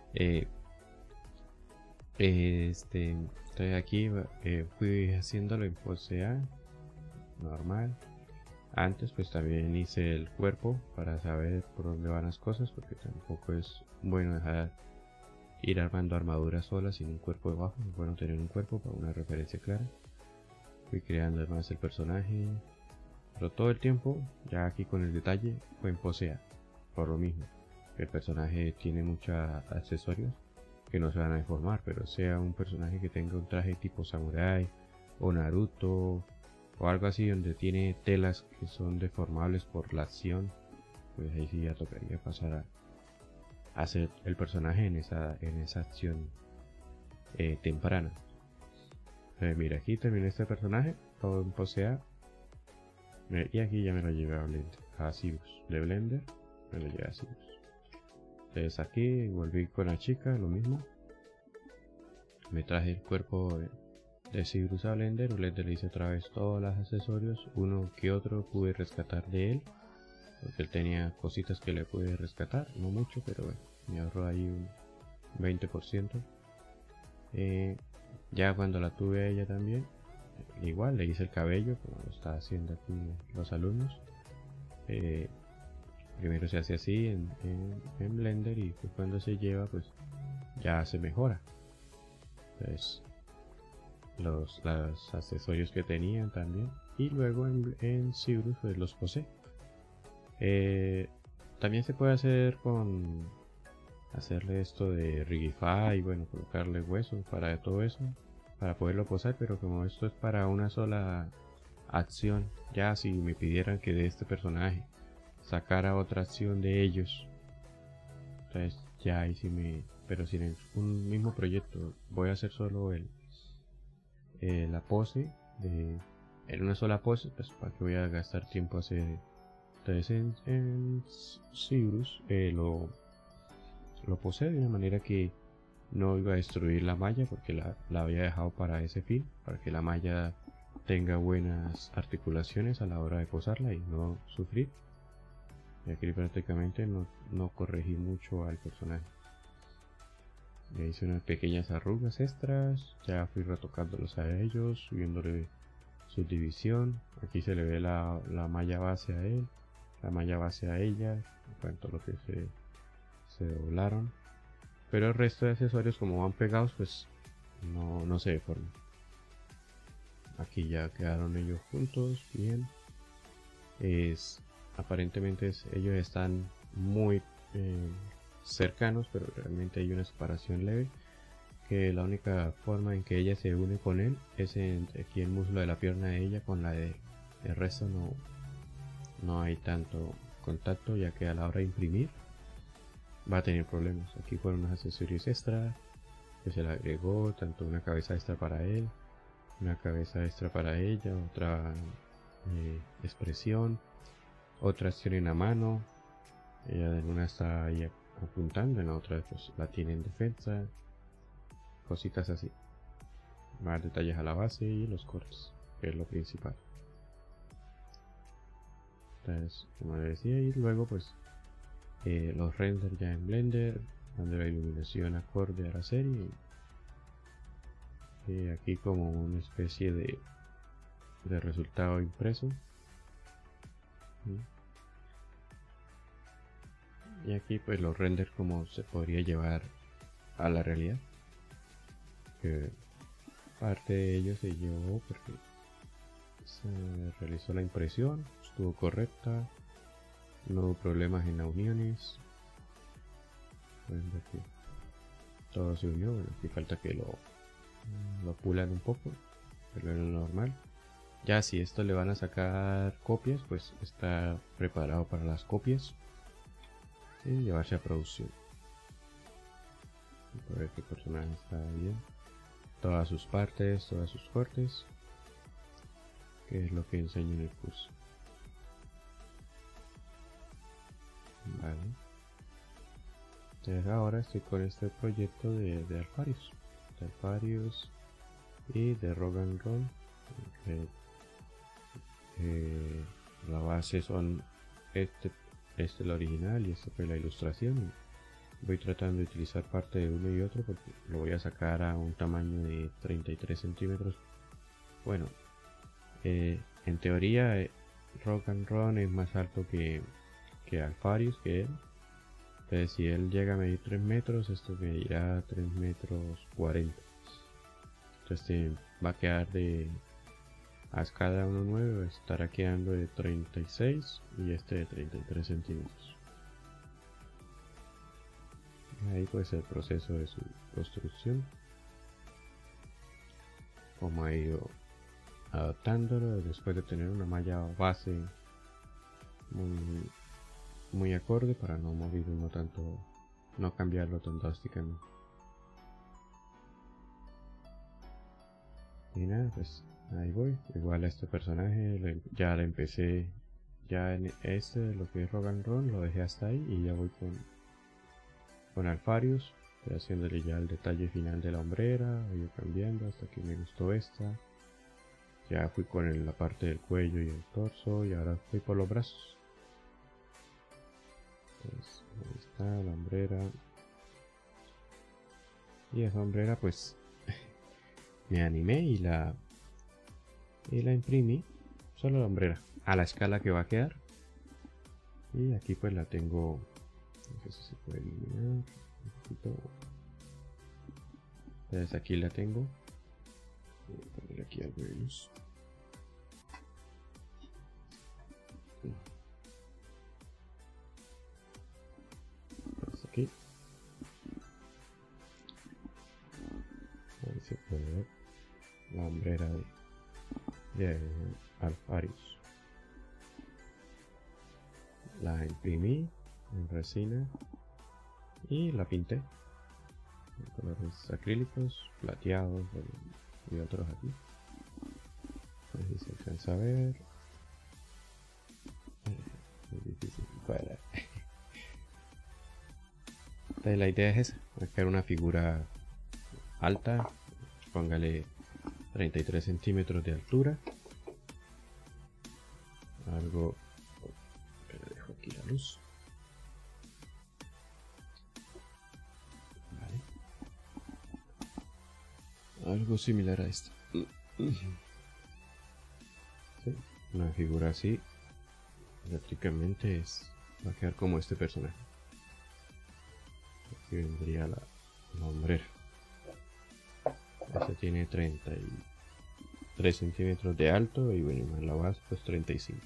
Entonces aquí fui haciéndolo en pose A normal. Antes pues también hice el cuerpo para saber por dónde van las cosas, porque tampoco es bueno dejar ir armando armaduras solas sin un cuerpo debajo. Es bueno tener un cuerpo para una referencia clara. Fui creando además el personaje, pero todo el tiempo, ya aquí con el detalle, fue en pose A, por lo mismo. El personaje tiene muchos accesorios que no se van a deformar, pero sea un personaje que tenga un traje tipo samurai o Naruto o algo así donde tiene telas que son deformables por la acción, pues ahí sí ya tocaría pasar a hacer el personaje en esa acción temprana. Mira, aquí terminé este personaje todo en pose A, y aquí ya me lo llevé a Blender, a Cyrus de Blender, me lo llevé a Cyrus. Entonces aquí volví con la chica, lo mismo, me traje el cuerpo de Cyrus a Blender. Blender le hice otra vez todos los accesorios, uno que otro pude rescatar de él, porque él tenía cositas que le pude rescatar, no mucho, pero bueno, me ahorró ahí un 20%. Ya cuando la tuve a ella también, igual le hice el cabello, como lo está haciendo aquí los alumnos. Primero se hace así en Blender, y pues cuando se lleva pues ya se mejora. Entonces los accesorios que tenían también, y luego en Cyrus pues los posé. También se puede hacer con hacerle esto de Rigify, y bueno, colocarle huesos para todo eso, para poderlo posar, pero como esto es para una sola acción, ya si me pidieran que de este personaje sacara otra acción de ellos, Entonces ya ahí sí pero si en un mismo proyecto voy a hacer solo la pose en una sola pose, pues para que voy a gastar tiempo a hacer. Entonces en Cyrus lo posee de una manera que no iba a destruir la malla, porque la había dejado para ese fin, para que la malla tenga buenas articulaciones a la hora de posarla y no sufrir. Y aquí prácticamente no corregí mucho al personaje. Le hice unas pequeñas arrugas extras, ya fui retocándolos a ellos, subiéndole subdivisión. Aquí se le ve la malla base a él, la malla base a ella, en cuanto a lo que se doblaron. Pero el resto de accesorios, como van pegados, pues no se deforman. Aquí ya quedaron ellos juntos, bien. Aparentemente ellos están muy cercanos, pero realmente hay una separación leve, que la única forma en que ella se une con él es aquí el muslo de la pierna de ella con la de el resto. No hay tanto contacto, ya que a la hora de imprimir va a tener problemas. Aquí fueron unos accesorios extra que se le agregó, tanto una cabeza extra para él, una cabeza extra para ella, otra expresión, otra acción en la mano. Ella en una está ahí apuntando, en la otra pues la tiene en defensa, cositas así. Más detalles a la base y los cortes, que es lo principal. Entonces, como les decía, y luego pues los renders ya en Blender, dando la iluminación acorde a la serie. Y aquí como una especie de resultado impreso. Y aquí pues los renders como se podría llevar a la realidad, que parte de ello se llevó porque se realizó la impresión, estuvo correcta, no hubo problemas en las uniones. Pueden ver que todo se unió. Bueno, aquí falta que lo pulan un poco, pero es lo normal. Ya si esto le van a sacar copias, pues está preparado para las copias y llevarse a producción. Para ver que el personaje está bien, todas sus partes, todas sus cortes, que es lo que enseño en el curso. Vale. Entonces ahora estoy con este proyecto de Alpharius y de Rogue and Roll. La base son este el original y este fue la ilustración. Voy tratando de utilizar parte de uno y otro porque lo voy a sacar a un tamaño de 33 centímetros. Bueno, en teoría Rogue and Roll es más alto que Alpharius, que él. Entonces si él llega a medir 3 metros, esto medirá 3 metros 40. Entonces va a quedar a escala 1.9, estará quedando de 36 y este de 33 centímetros. Ahí pues el proceso de su construcción, como ha ido adaptándolo después de tener una malla base muy acorde para no morir no cambiarlo tan drásticamente. Y nada, pues ahí voy. Igual a este personaje ya le empecé, ya en lo que es Rogue and Roll lo dejé hasta ahí y ya voy con Alpharius. Estoy haciéndole ya el detalle final de la hombrera, voy cambiando hasta que me gustó esta. Ya fui con la parte del cuello y el torso y ahora fui por los brazos. Entonces, ahí está la hombrera. Y esa hombrera pues me animé y la imprimí, solo la hombrera, a la escala que va a quedar. Y aquí pues la tengo, no sé si se puede eliminar un poquito. Entonces aquí la tengo. Voy a poner aquí algo de luz. Pues aquí. Ahí se puede ver la hombrera de Alpharius. La imprimí en resina y la pinté en colores acrílicos, plateados y otros aquí. No sé si se alcanza a ver. Es difícil cuadrar. Entonces la idea es esa, crear una figura alta, póngale 33 centímetros de altura, algo, pero dejo aquí la luz, vale. Algo similar a esto, sí, una figura así, prácticamente va a quedar como este personaje. Aquí vendría la hombrera. Este tiene 33 centímetros de alto y bueno, más la base pues 35.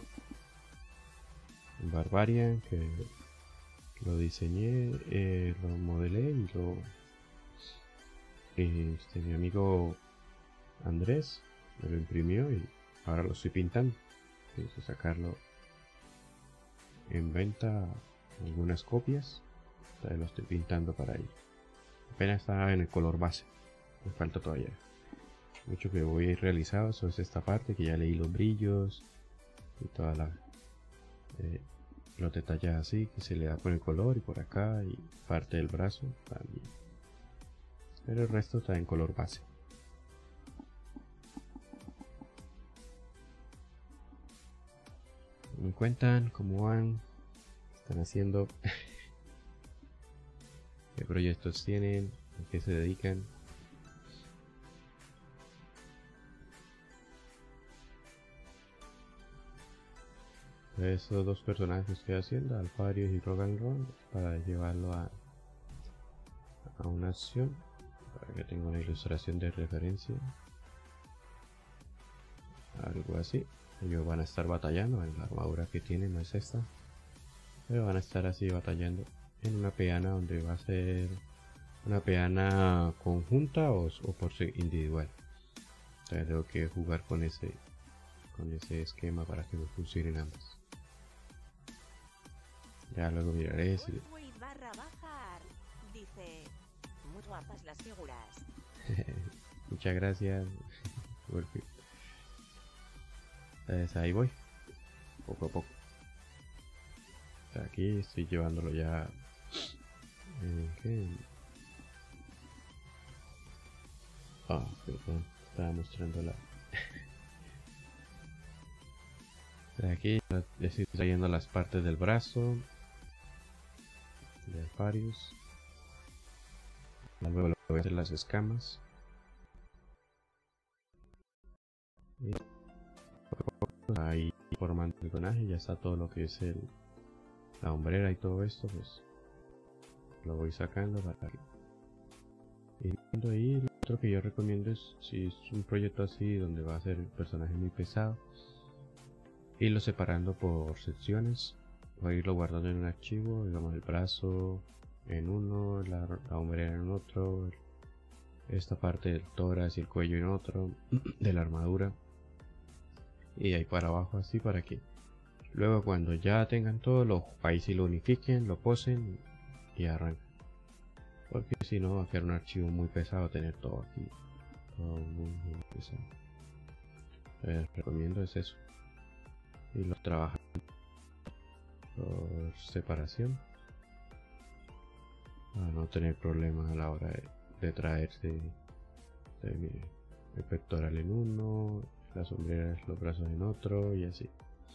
Barbarian, que lo diseñé, lo modelé y mi amigo Andrés me lo imprimió y ahora lo estoy pintando. Pienso sacarlo en venta, algunas copias. Lo estoy pintando para ello. Apenas está en el color base. Me falta todavía mucho que voy a ir realizado. Eso es esta parte que ya leí los brillos y toda los detalles así que se le da con el color, y por acá y parte del brazo también. Pero el resto está en color base. Me cuentan cómo van, están haciendo. ¿Qué proyectos tienen? ¿A qué se dedican? Esos dos personajes que estoy haciendo, Alfarius y Rogan Ron, para llevarlo a una acción, para que tenga una ilustración de referencia. Algo así. Ellos van a estar batallando, la armadura que tienen no es esta, pero van a estar así batallando en una peana donde va a ser una peana conjunta o por individual. Entonces tengo que jugar con ese esquema para que me funcionen ambas. Ya luego miraré si... Dice, muy guapas las figuras. Muchas gracias. Entonces ahí voy, poco a poco. Aquí estoy llevándolo ya. Perdón, estaba mostrando la. Aquí le estoy trayendo las partes del brazo de Alfarius. Luego lo voy a hacer las escamas. Y ahí formando el personaje ya está todo lo que es la hombrera y todo esto, pues lo voy sacando para que y viendo ahí. Lo otro que yo recomiendo es, si es un proyecto así donde va a ser el personaje muy pesado, irlo separando por secciones o irlo guardando en un archivo, digamos el brazo en uno, la hombrera en otro, esta parte del tórax y el cuello en otro, de la armadura, y ahí para abajo así, para que luego cuando ya tengan todo, ahí sí lo unifiquen, lo posen y arrancan. Porque si no va a quedar un archivo muy pesado tener todo aquí, todo muy pesado. Les recomiendo es eso, y lo trabajan por separación para no tener problemas a la hora de traerse el pectoral en uno, las sombreras, los brazos en otro y así.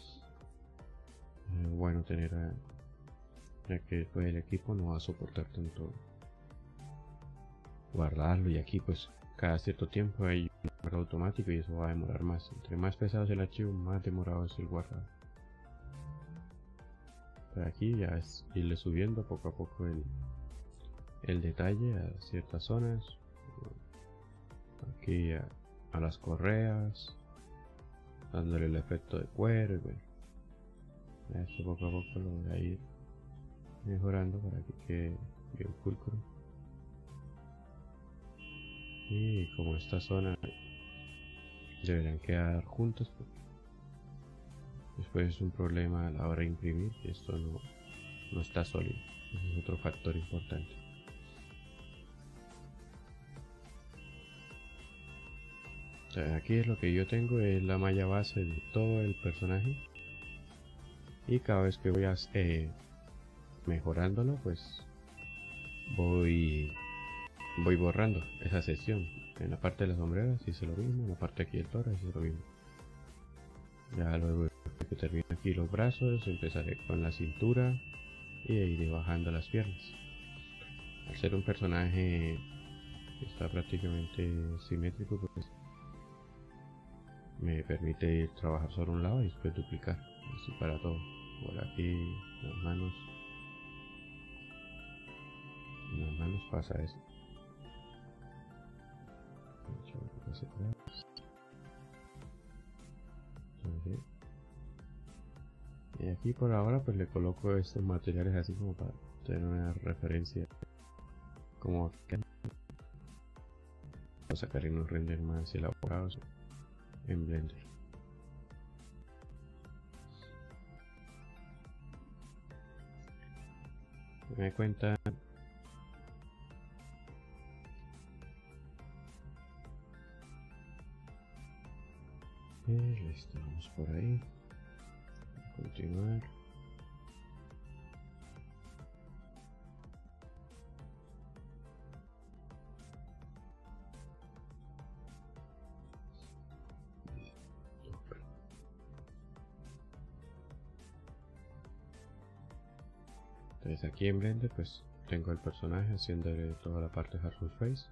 Bueno tener ya que pues el equipo no va a soportar tanto guardarlo, y aquí pues cada cierto tiempo hay un guardado automático y eso va a demorar más. Entre más pesado es el archivo, más demorado es el guardado. Pero aquí ya es irle subiendo poco a poco el detalle a ciertas zonas. Aquí a las correas, dándole el efecto de cuero y bueno. Esto poco a poco lo voy a ir mejorando para que quede bien pulcro. Y como esta zona deberían quedar juntos, porque después es un problema a la hora de imprimir, que esto no está sólido. Ese es otro factor importante. O sea, aquí es lo que yo tengo, es la malla base de todo el personaje. Y cada vez que voy mejorándolo, pues voy borrando esa sección. En la parte de las sombreras hice lo mismo, en la parte aquí del tórax hice lo mismo. Ya luego que termine aquí los brazos, empezaré con la cintura y iré bajando las piernas. Al ser un personaje que está prácticamente simétrico, pues me permite trabajar sobre un lado y después duplicar, así para todo. Por aquí, las manos pasa eso. Y aquí por ahora pues le coloco estos materiales así como para tener una referencia, como que sacar unos render más elaborados en Blender. Me cuenta listo, vamos por ahí. Continuar. Entonces aquí en Blender pues tengo el personaje haciéndole toda la parte hard surface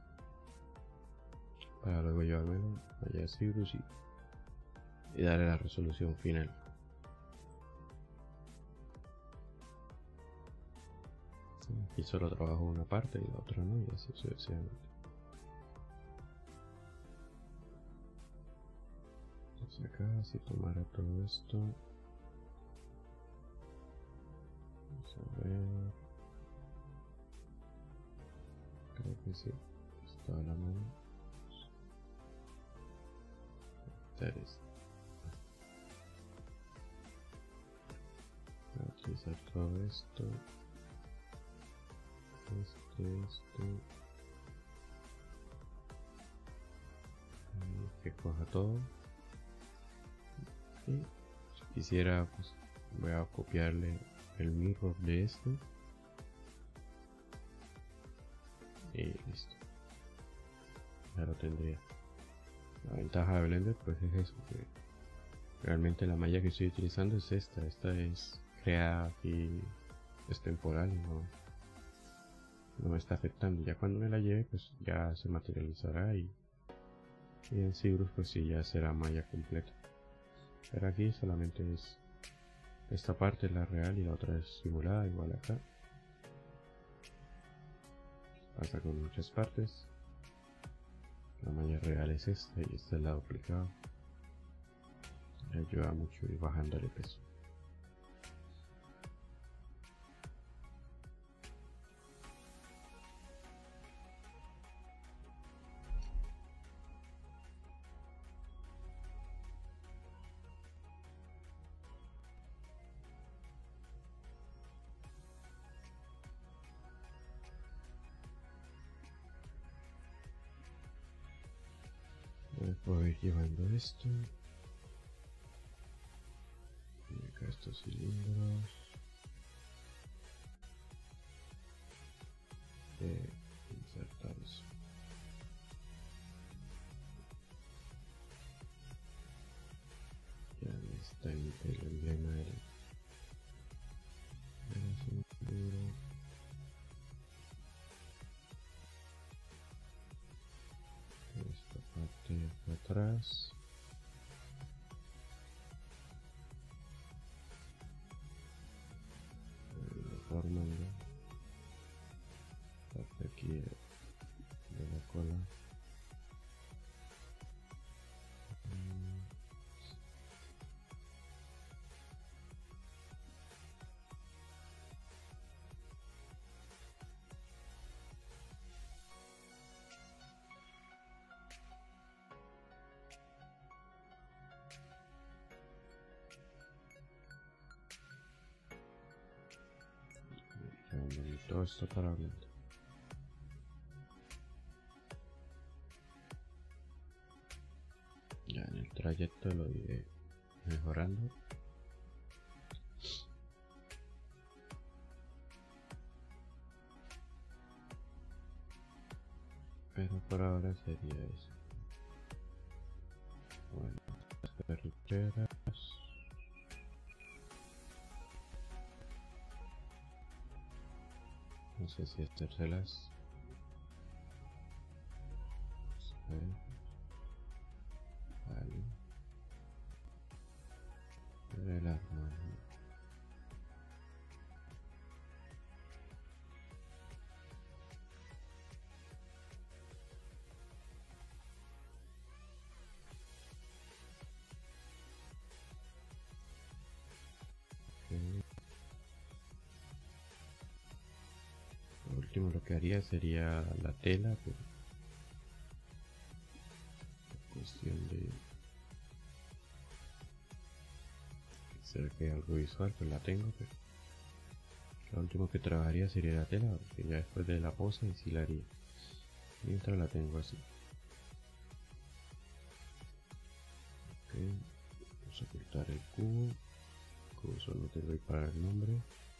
para luego llevármelo allá a Cyrus y darle la resolución final. Aquí solo trabajo una parte y la otra no, y así sucesivamente. Entonces acá si tomara todo esto, vamos a ver, creo que sí, está a la mano. Voy a utilizar todo esto, esto, y que coja todo. Y si quisiera, pues voy a copiarle el mirror de este y listo, ya lo tendría. La ventaja de Blender pues es eso, que realmente la malla que estoy utilizando es esta es creada aquí, es temporal y no me está afectando. Ya cuando me la lleve pues ya se materializará y en Cyrus pues sí ya será malla completa. Pero aquí solamente es esta parte es la real y la otra es simulada, igual acá. Pasa con muchas partes. La malla real es esta y este es la duplicada. Me ayuda mucho ir bajando el peso. Puedo ir llevando esto. Y acá estos cilindros. Insertar eso. Ya está el emblema del cilindro. Esta parte de acá atrás. Formando parte aquí de la cola. y todo esto para aumentar. Ya en el trayecto lo iré mejorando. Pero por ahora sería eso. Bueno, las carreteras. No sé si hacérselas. Vale. El armario. Por último lo que haría sería la tela, pero cuestión de ser que algo visual, pues la tengo, pero lo último que trabajaría sería la tela, porque ya después de la pose y sí la haría. Mientras la tengo así. Ok, vamos a ocultar el cubo. El cubo solo te doy para el nombre.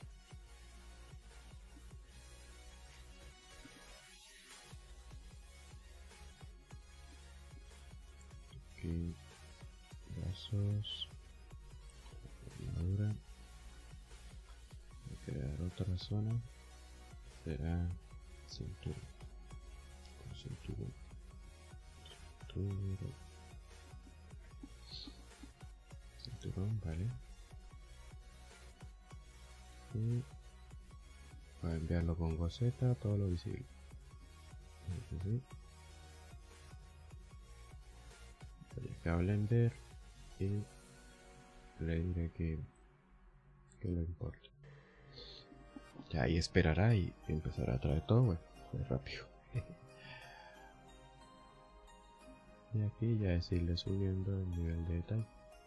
Aquí, brazos, armadura. Voy a crear otra zona. Será cintura. Con cintura. Cinturón, vale. Y voy a enviarlo con goceta, todo lo visible. Así. Voy acá a Blender y le diré que lo importe. Ya ahí esperará y empezará a traer todo. Bueno, fue rápido. Y aquí ya es irle subiendo el nivel de detalle.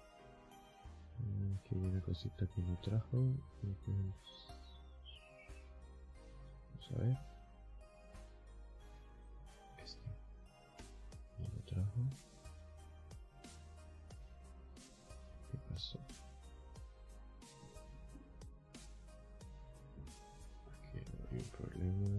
Aquí hay una cosita que no trajo. Vamos a ver. Este no lo trajo. ¿Qué pasó? Aquí hay un problema.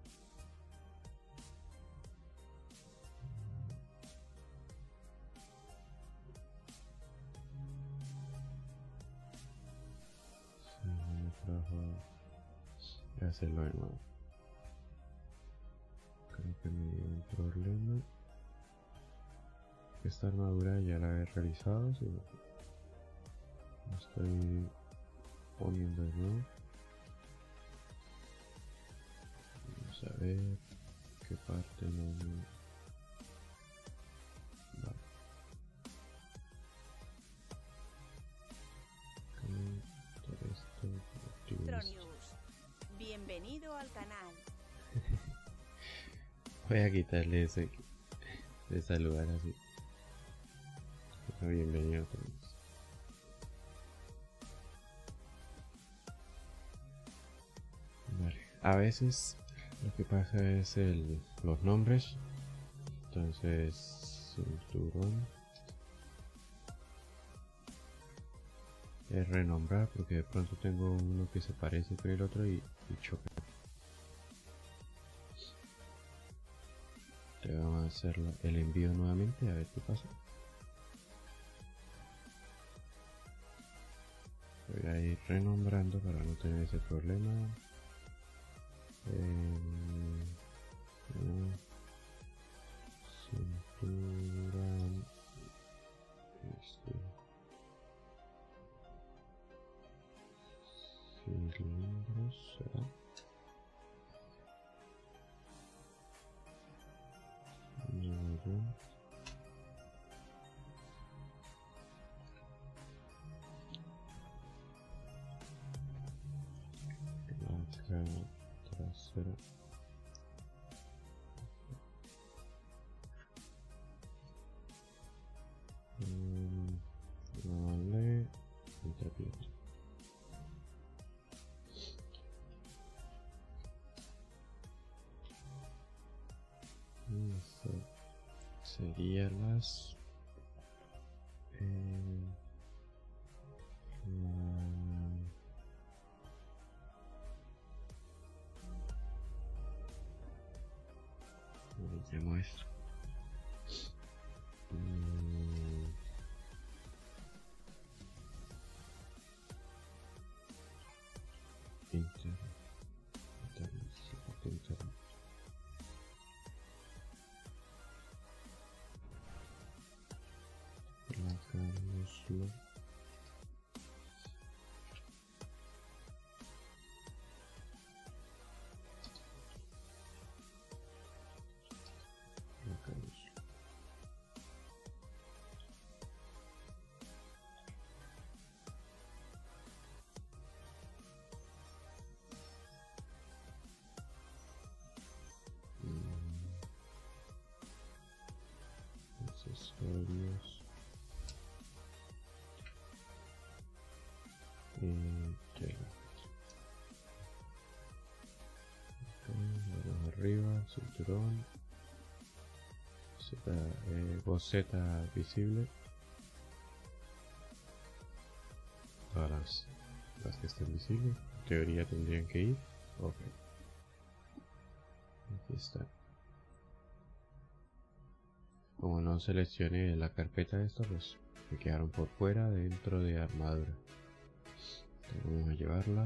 Voy a hacerlo de nuevo. Creo que me dio un problema. Esta armadura ya la he realizado, si no, la estoy poniendo de nuevo. Vamos a ver qué parte no me... Vale. Todo esto, Tronius, bienvenido al canal. voy a quitarle ese de saludar así. Bienvenido a todos. Vale. A veces lo que pasa es los nombres. Entonces, cinturón. Es renombrar porque de pronto tengo uno que se parece con el otro y choca. Te vamos a hacer el envío nuevamente a ver qué pasa. Voy a ir renombrando para no tener ese problema. Cinturón. Cilindros, ¿será? Trasera. Vale, entrepiés. sería las ¿cómo se llama esto? accesorios y tela. Vamos arriba, cinturón, boceta visible, todas las que estén visibles, en teoría tendrían que ir. Ok, aquí está. Como no seleccioné la carpeta de esto, pues me quedaron por fuera dentro de armadura. Entonces vamos a llevarla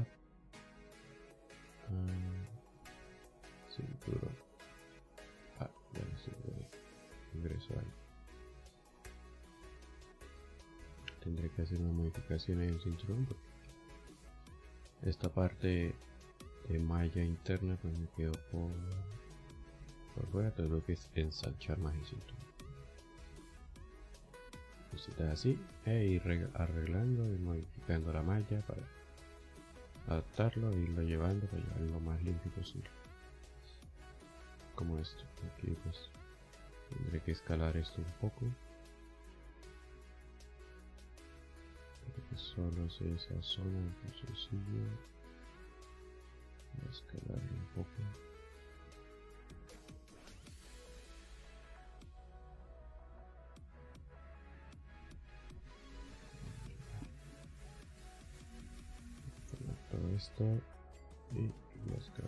a cinturón. Ya no sirve. Ingreso ahí. Tendré que hacer una modificación en el cinturón porque esta parte de malla interna pues me quedó por fuera. Tengo que ensanchar más el cinturón. Cositas así e ir arreglando y modificando la malla para adaptarlo e irlo llevando para llevarlo lo más limpio posible, como esto. Aquí pues tendré que escalar esto un poco porque solo es esa zona en calzoncillo. Voy a escalarlo un poco. Todo esto y lo escalo.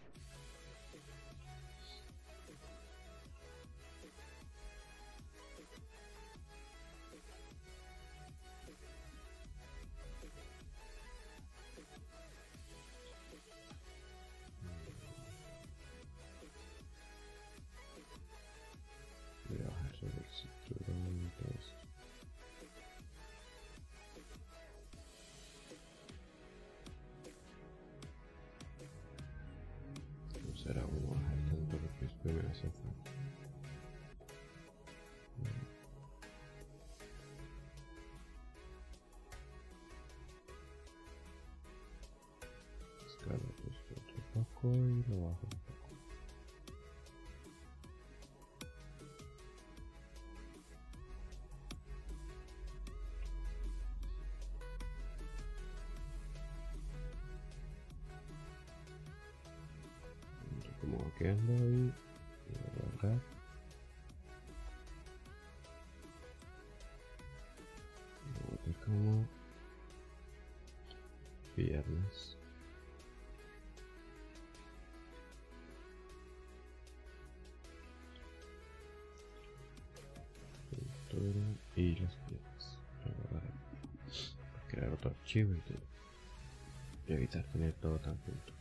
Voy a bajar sobre el cinturón y todo esto. No será bueno bajar tanto porque después me hace falta. Escalo pues otro poco y lo bajo un poco. Como va quedando ahí, voy a guardar. Como piernas, cintura y las piernas. Voy a guardar para crear otro archivo y evitar tener todo tan junto.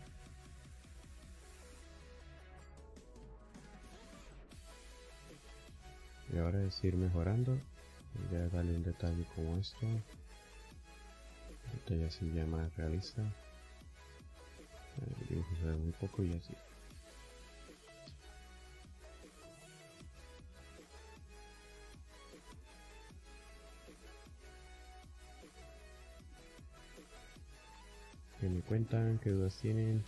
Y ahora es ir mejorando. Voy a darle un detalle como esto. Ahorita ya se ve más realista. El dibujo se ve muy poco y así. Que me cuentan, qué dudas tienen.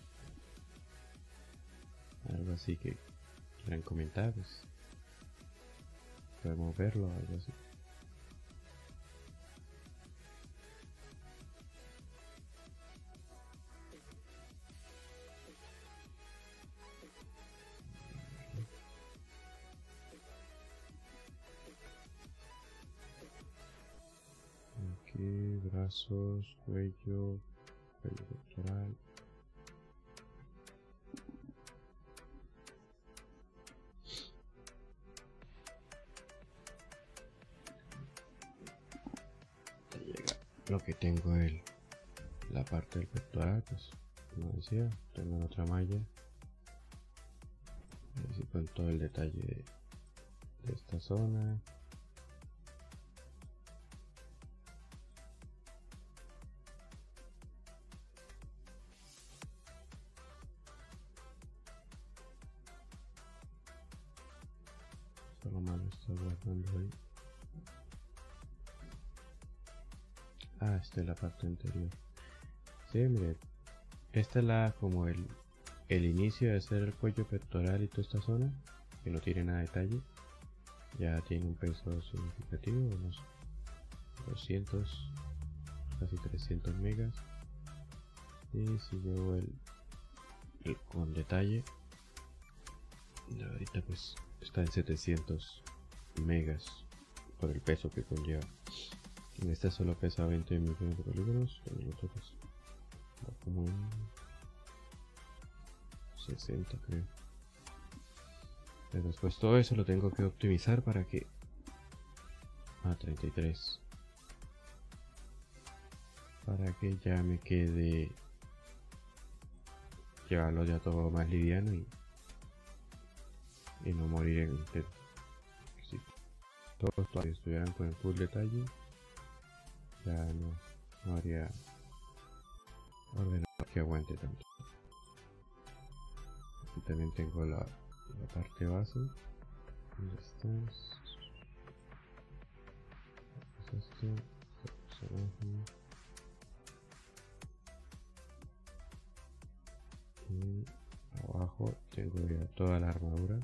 Algo así que quieran comentar, pues podemos verlo, algo así. Aquí, brazos, cuello pectoral. Llega lo que tengo la parte del pectoral, pues como decía, tengo en otra malla. Así con todo el detalle de esta zona. Solo malo está guardando ahí. Ah, esta es la parte anterior. Sí, mire, esta es como el inicio de hacer el cuello pectoral y toda esta zona, que no tiene nada de detalle. Ya tiene un peso significativo, unos 200, casi 300 megas. Y si llevo el con detalle, ahorita pues está en 700 megas por el peso que conlleva. En esta solo pesa 20 millones de polígonos, en el otro pues va como un 60 creo. Pero después todo eso lo tengo que optimizar para que a 33 para que ya me quede llevarlo ya todo más liviano y no morir en el intento. Si todos estuvieran con el full detalle, ya no habría ordenador que aguante tanto. Aquí también tengo la parte base. ¿Dónde estás? ¿Es esto? Y abajo tengo ya toda la armadura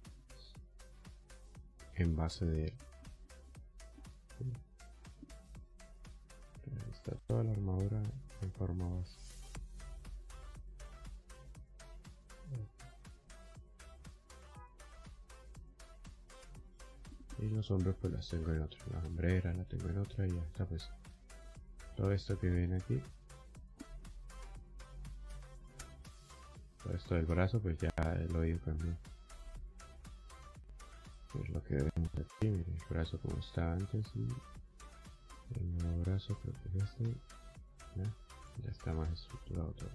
en base de él. Ahí está toda la armadura en forma base. Y los hombros pues las tengo en otra, la hombrera la tengo en otra y ya está pues. Todo esto que ven aquí, todo esto del brazo pues ya lo he ido cambiando. Es lo que vemos aquí, miren el brazo como estaba antes y el nuevo brazo creo que es este. Ya está más estructurado todo.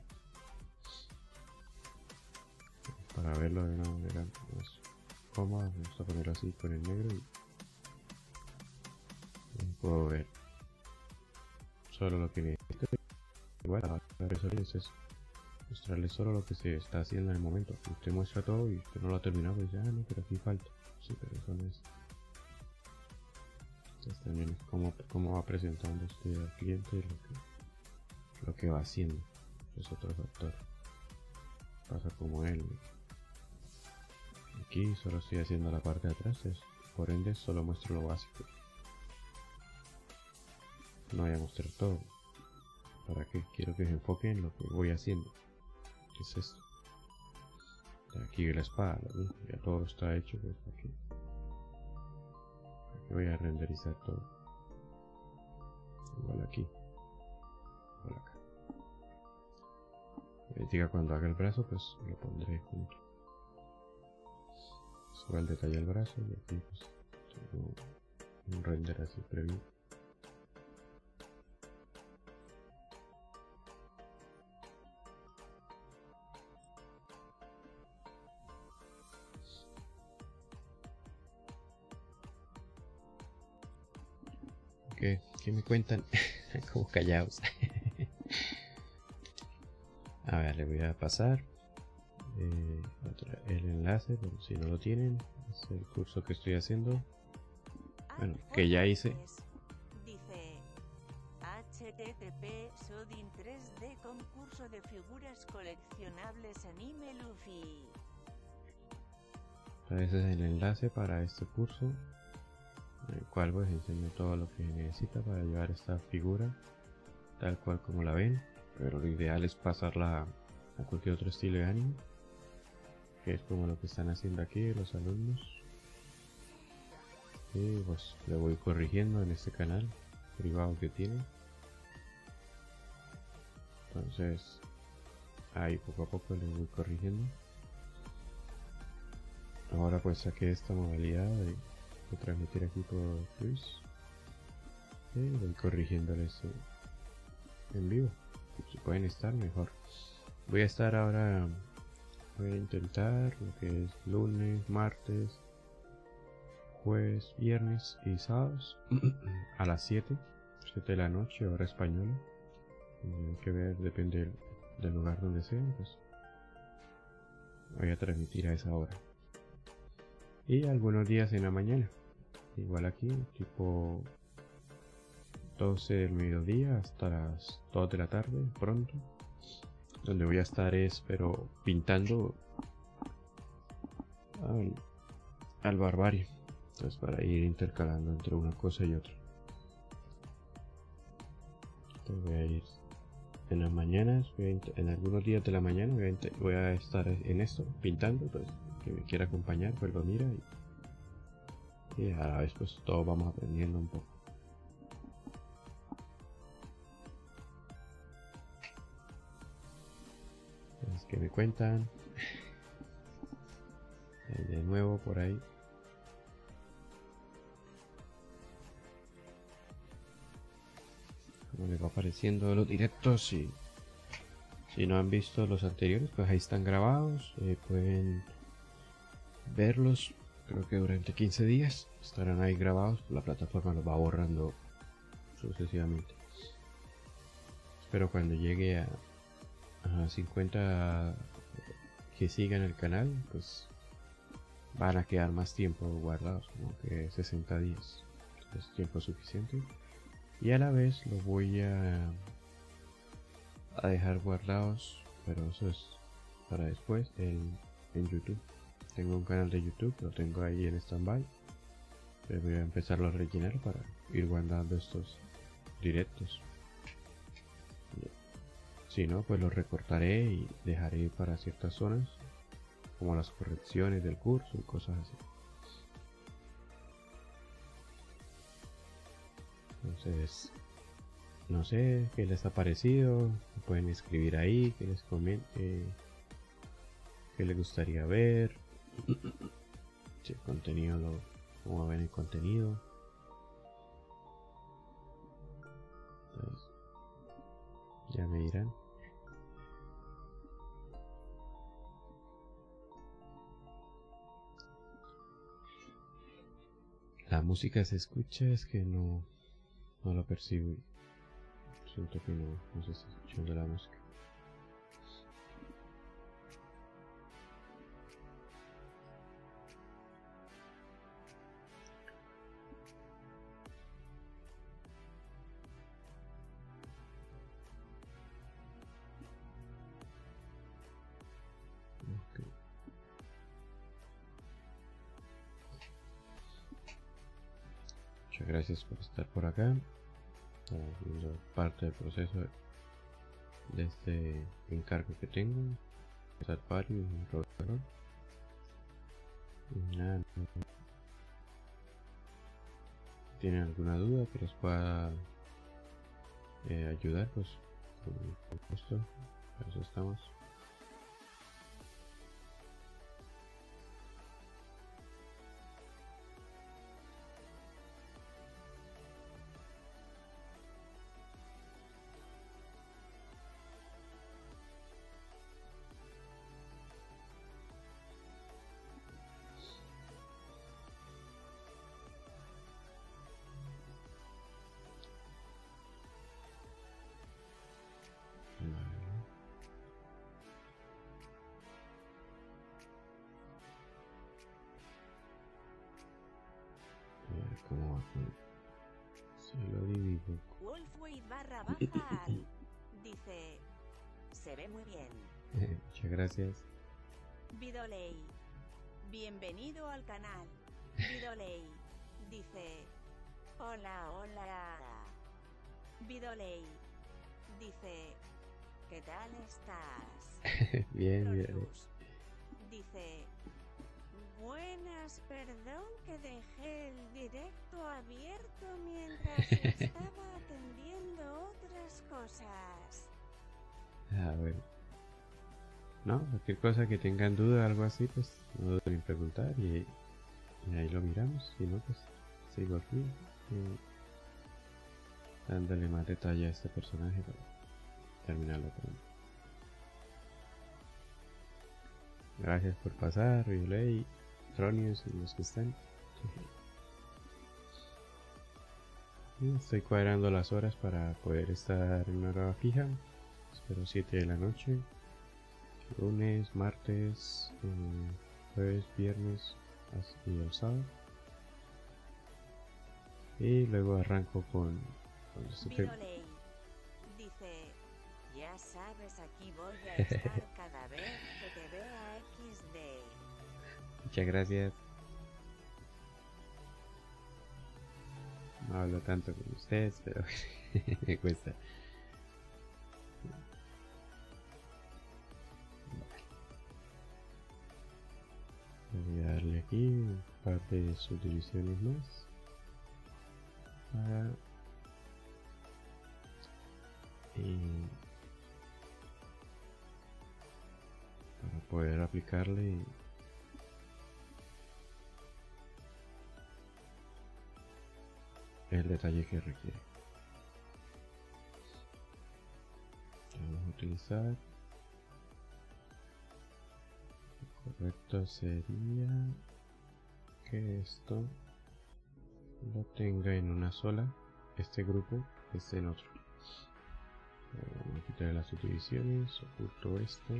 Para verlo de una manera más cómoda, vamos a ponerlo así con el negro y puedo ver solo lo que necesito. Igual la persona es eso, mostrarle solo lo que se está haciendo en el momento. Usted muestra todo y usted no lo ha terminado, pues ya no, pero aquí falta. Sí, pero eso no es. Entonces también es cómo va presentando usted al cliente lo que va haciendo. Es otro factor. Pasa como él. Aquí solo estoy haciendo la parte de atrás, por ende solo muestro lo básico. No voy a mostrar todo. ¿Para qué? Quiero que se enfoque en lo que voy haciendo. ¿Qué es esto? Aquí la espada, ya todo está hecho, pues aquí voy a renderizar todo. Igual aquí. Igual acá. Diga cuando haga el brazo, pues lo pondré junto. Subo el detalle del brazo y aquí pues tengo un render así previo. ¿Qué me cuentan? Como callados. A ver, le voy a pasar el enlace, pero si no lo tienen, es el curso que estoy haciendo. Bueno, que ya hice. Dice http Sodin 3D concurso de figuras coleccionables anime Luffy. Ese es el enlace para este curso, en el cual pues enseño todo lo que necesita para llevar esta figura tal cual como la ven, pero lo ideal es pasarla a cualquier otro estilo de anime, que es como lo que están haciendo aquí los alumnos, y pues le voy corrigiendo en este canal privado que tiene. Entonces ahí poco a poco lo voy corrigiendo. Ahora pues saqué esta modalidad de transmitir aquí por Twitch y voy corrigiéndoles en vivo. Si pueden estar mejor. Voy a estar ahora, voy a intentar lo que es lunes, martes, jueves, viernes y sábados a las 7 de la noche, hora española. Hay que ver, depende del lugar donde sean, pues voy a transmitir a esa hora. Y algunos días en la mañana, igual aquí, tipo 12 del mediodía hasta las 2 de la tarde, pronto. Donde voy a estar es, pero pintando al barbarie. Entonces para ir intercalando entre una cosa y otra. Entonces voy a ir en las mañanas, en algunos días de la mañana voy a estar en esto, pintando. Pues que me quiera acompañar, pues lo mira y a la vez pues todos vamos aprendiendo un poco. Entonces, que me cuentan de nuevo por ahí. Como les va apareciendo los directos, si no han visto los anteriores, pues ahí están grabados, pueden verlos. Creo que durante 15 días estarán ahí grabados, la plataforma los va borrando sucesivamente. Espero cuando llegue a 50 que sigan el canal, pues van a quedar más tiempo guardados, como que 60 días es tiempo suficiente. Y a la vez los voy a dejar guardados, pero eso es para después en YouTube. Tengo un canal de YouTube, lo tengo ahí en stand-by, pero voy a empezarlo a rellenar para ir guardando estos directos. Si no, pues los recortaré y dejaré para ciertas zonas, como las correcciones del curso y cosas así. Entonces, no sé qué les ha parecido, pueden escribir ahí, que les comente, qué les gustaría ver, si el contenido cómo ven el contenido. Entonces, ya me dirán. La música se escucha, es que no lo percibo. Siento que no se está escuchando la música. Okay. Muchas gracias por estar por acá, viendo parte del proceso de este encargo que tengo. Varios un rotor. Nada, no. ¿Tienen alguna duda que les pueda ayudar? Pues con gusto, para eso estamos. ¿Cómo va con cielo divido? Wolfway_al dice: se ve muy bien. Muchas gracias. Vidoley, bienvenido al canal. Vidoley dice: hola, hola. Vidoley dice: ¿qué tal estás? Bien, bien. Dice: Buenas, perdón que dejé el directo abierto mientras estaba atendiendo otras cosas. A ver. No, cualquier cosa que tengan duda o algo así, pues no duden en preguntar y ahí lo miramos. Si no, pues sigo aquí dándole más detalle a este personaje para terminarlo pronto. Gracias por pasar, Riolei, Tronius y los que están. Y estoy cuadrando las horas para poder estar en una hora fija. Espero 7 de la noche. Lunes, martes, jueves, viernes y el sábado. Y luego arranco con Virolei dice, ya sabes, aquí voy a estar cada vez que te vea XD. Muchas gracias. No hablo tanto con ustedes, pero me cuesta. Voy a darle aquí un par de subdivisiones más para poder aplicarle el detalle que requiere. Vamos a utilizar, lo correcto sería que esto lo tenga en una sola, este grupo esté en otro. Vamos a quitar las subdivisiones, oculto esto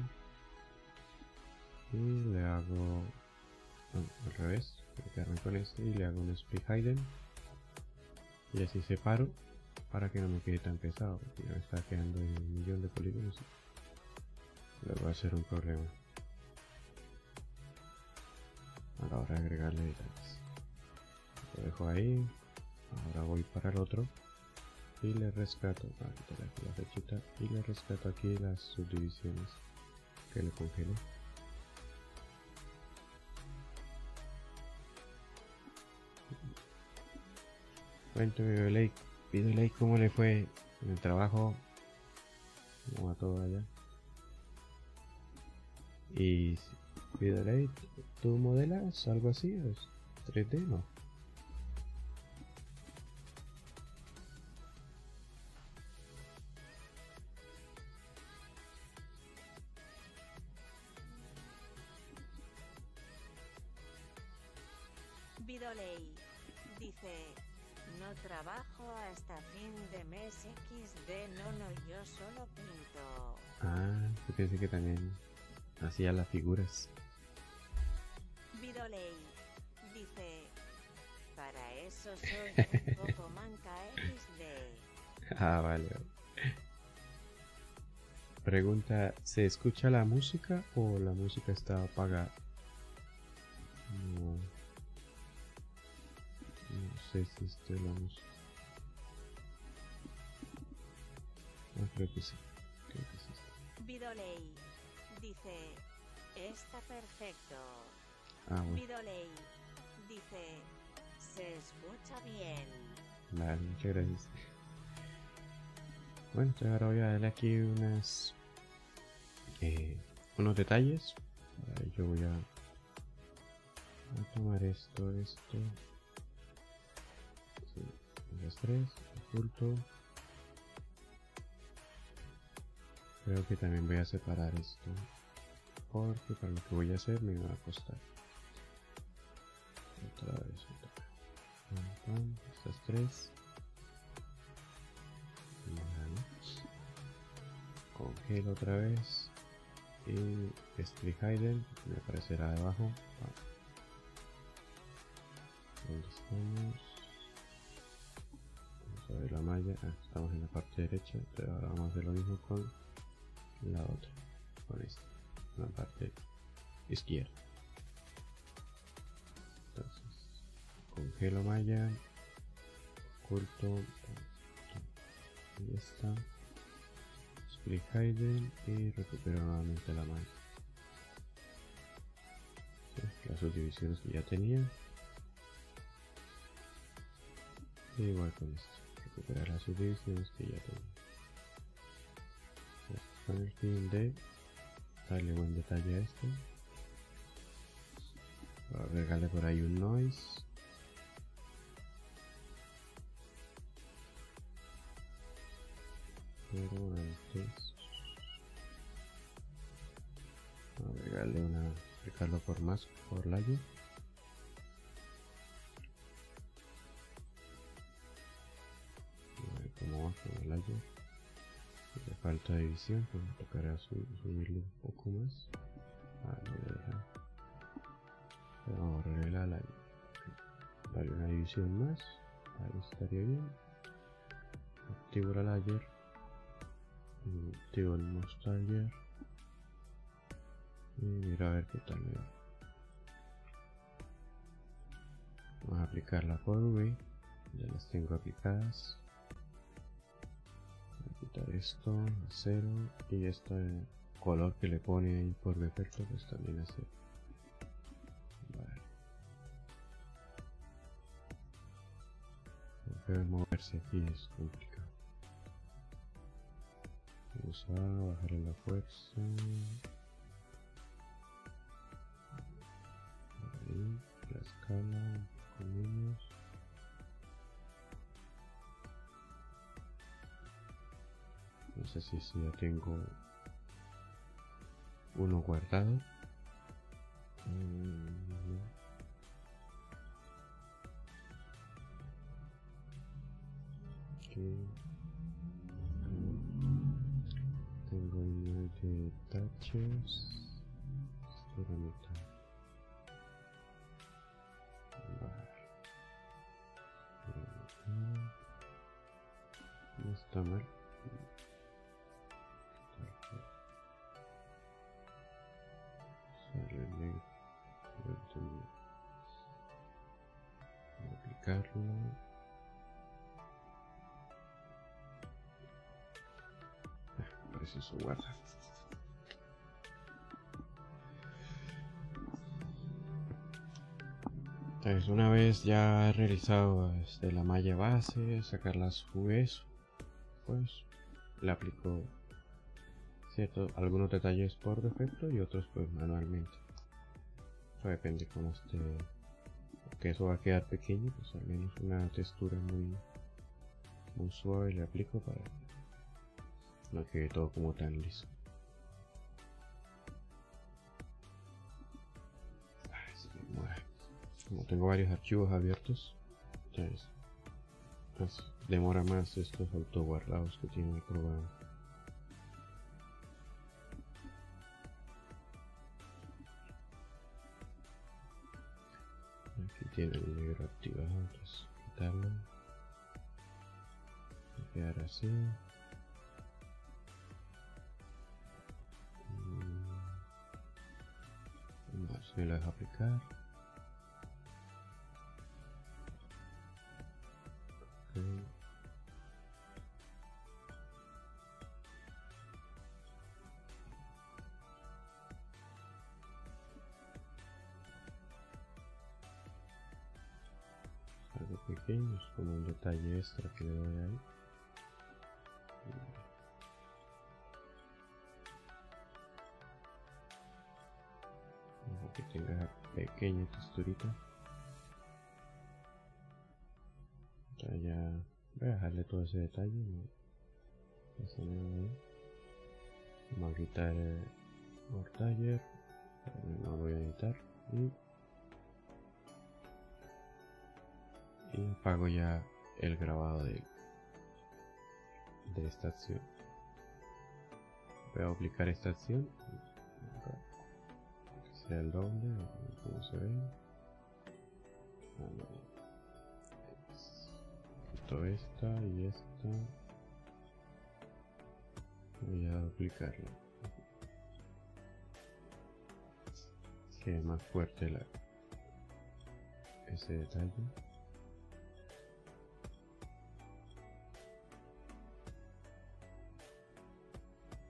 y le hago al revés, voy a quedarme con este y le hago un split hidden y así separo para que no me quede tan pesado, porque ya me está quedando en 1.000.000 de polígonos. Luego va a ser un problema a la hora de agregarle detalles. Lo dejo ahí. Ahora voy para el otro y le rescato, quitarle aquí la flechita y le rescato aquí las subdivisiones que le congelé. Cuéntame, Vidolei, ¿cómo le fue en el trabajo? ¿Cómo va todo allá? Y Vidolei, ¿tú modelas algo así? ¿Es 3D, no? Virolei dice, no trabajo hasta fin de mes XD, no, yo solo pinto. Ah, yo pensé que también hacía las figuras. Virolei dice, para eso soy un poco manca XD. Ah, vale. Pregunta, ¿se escucha la música o la música está apagada? No sé si está la música. No, creo que sí. Virolei dice, está perfecto. Bueno. Virolei dice, se escucha bien. Vale, muchas gracias. Bueno, entonces ahora voy a darle aquí unos detalles. Ahora yo voy a tomar esto. Sí, los tres, oculto. Creo que también voy a separar esto, porque para lo que voy a hacer me va a costar. Otra vez, estas tres. Congelo otra vez y split hidden me aparecerá debajo. ¿Dónde estamos? Vamos a ver la malla. Estamos en la parte derecha, pero ahora vamos a hacer lo mismo con la otra, con esta, la parte izquierda. Entonces congelo malla, oculto y esta, split hidden y recupero nuevamente la malla. La subdivisiones que ya tenía. Y igual con esto, recuperar las subdivisiones que ya tenía. Con el fin de darle buen detalle a esto. Voy a agregarle por ahí un noise. Pero antes voy a agregarlo por más por layer. A ver cómo va con el layer. Le falta división, pues me tocará subirlo un poco más. No voy a dejar. Pero vamos a arreglar la layer. Vale, una división más. Ahí estaría bien. Activo la layer. Activo el mouse target. Y mira a ver qué tal me va. Vamos a aplicar la forward. Ya las tengo aplicadas. Voy a quitar esto a 0 y este color que le pone ahí por defecto pues también a 0. Vale. Porque moverse aquí es complicado. Vamos a bajar la fuerza. Ahí, la escala un poco menos. No sé si ya tengo uno guardado. Aquí. Tengo 9 touches. Esto era mitad. No está mal. Sale el negro. Voy a aplicarlo. Preciso guardar. Entonces una vez ya he realizado la malla base, sacar las UVs, pues le aplico algunos detalles por defecto y otros pues manualmente. Eso depende cómo esté, porque eso va a quedar pequeño, pues al menos una textura muy suave le aplico para que no quede todo como tan liso. Como tengo varios archivos abiertos, entonces demora más estos autoguardados que tiene el programa. Aquí tiene el negro activado, entonces quitarlo. Va a quedar así. Más me lo dejo aplicar. Okay. Algo pequeño, es como un detalle extra que le doy ahí. Que tenga pequeña texturita. Ya voy a dejarle todo ese detalle, ¿no? Vamos a quitar el taller, no lo voy a editar y apago ya el grabado de esta acción. Voy a aplicar esta acción, que sea el doble, como se ve. Quito esta y esta. Voy a aplicarla. Que es más fuerte ese detalle.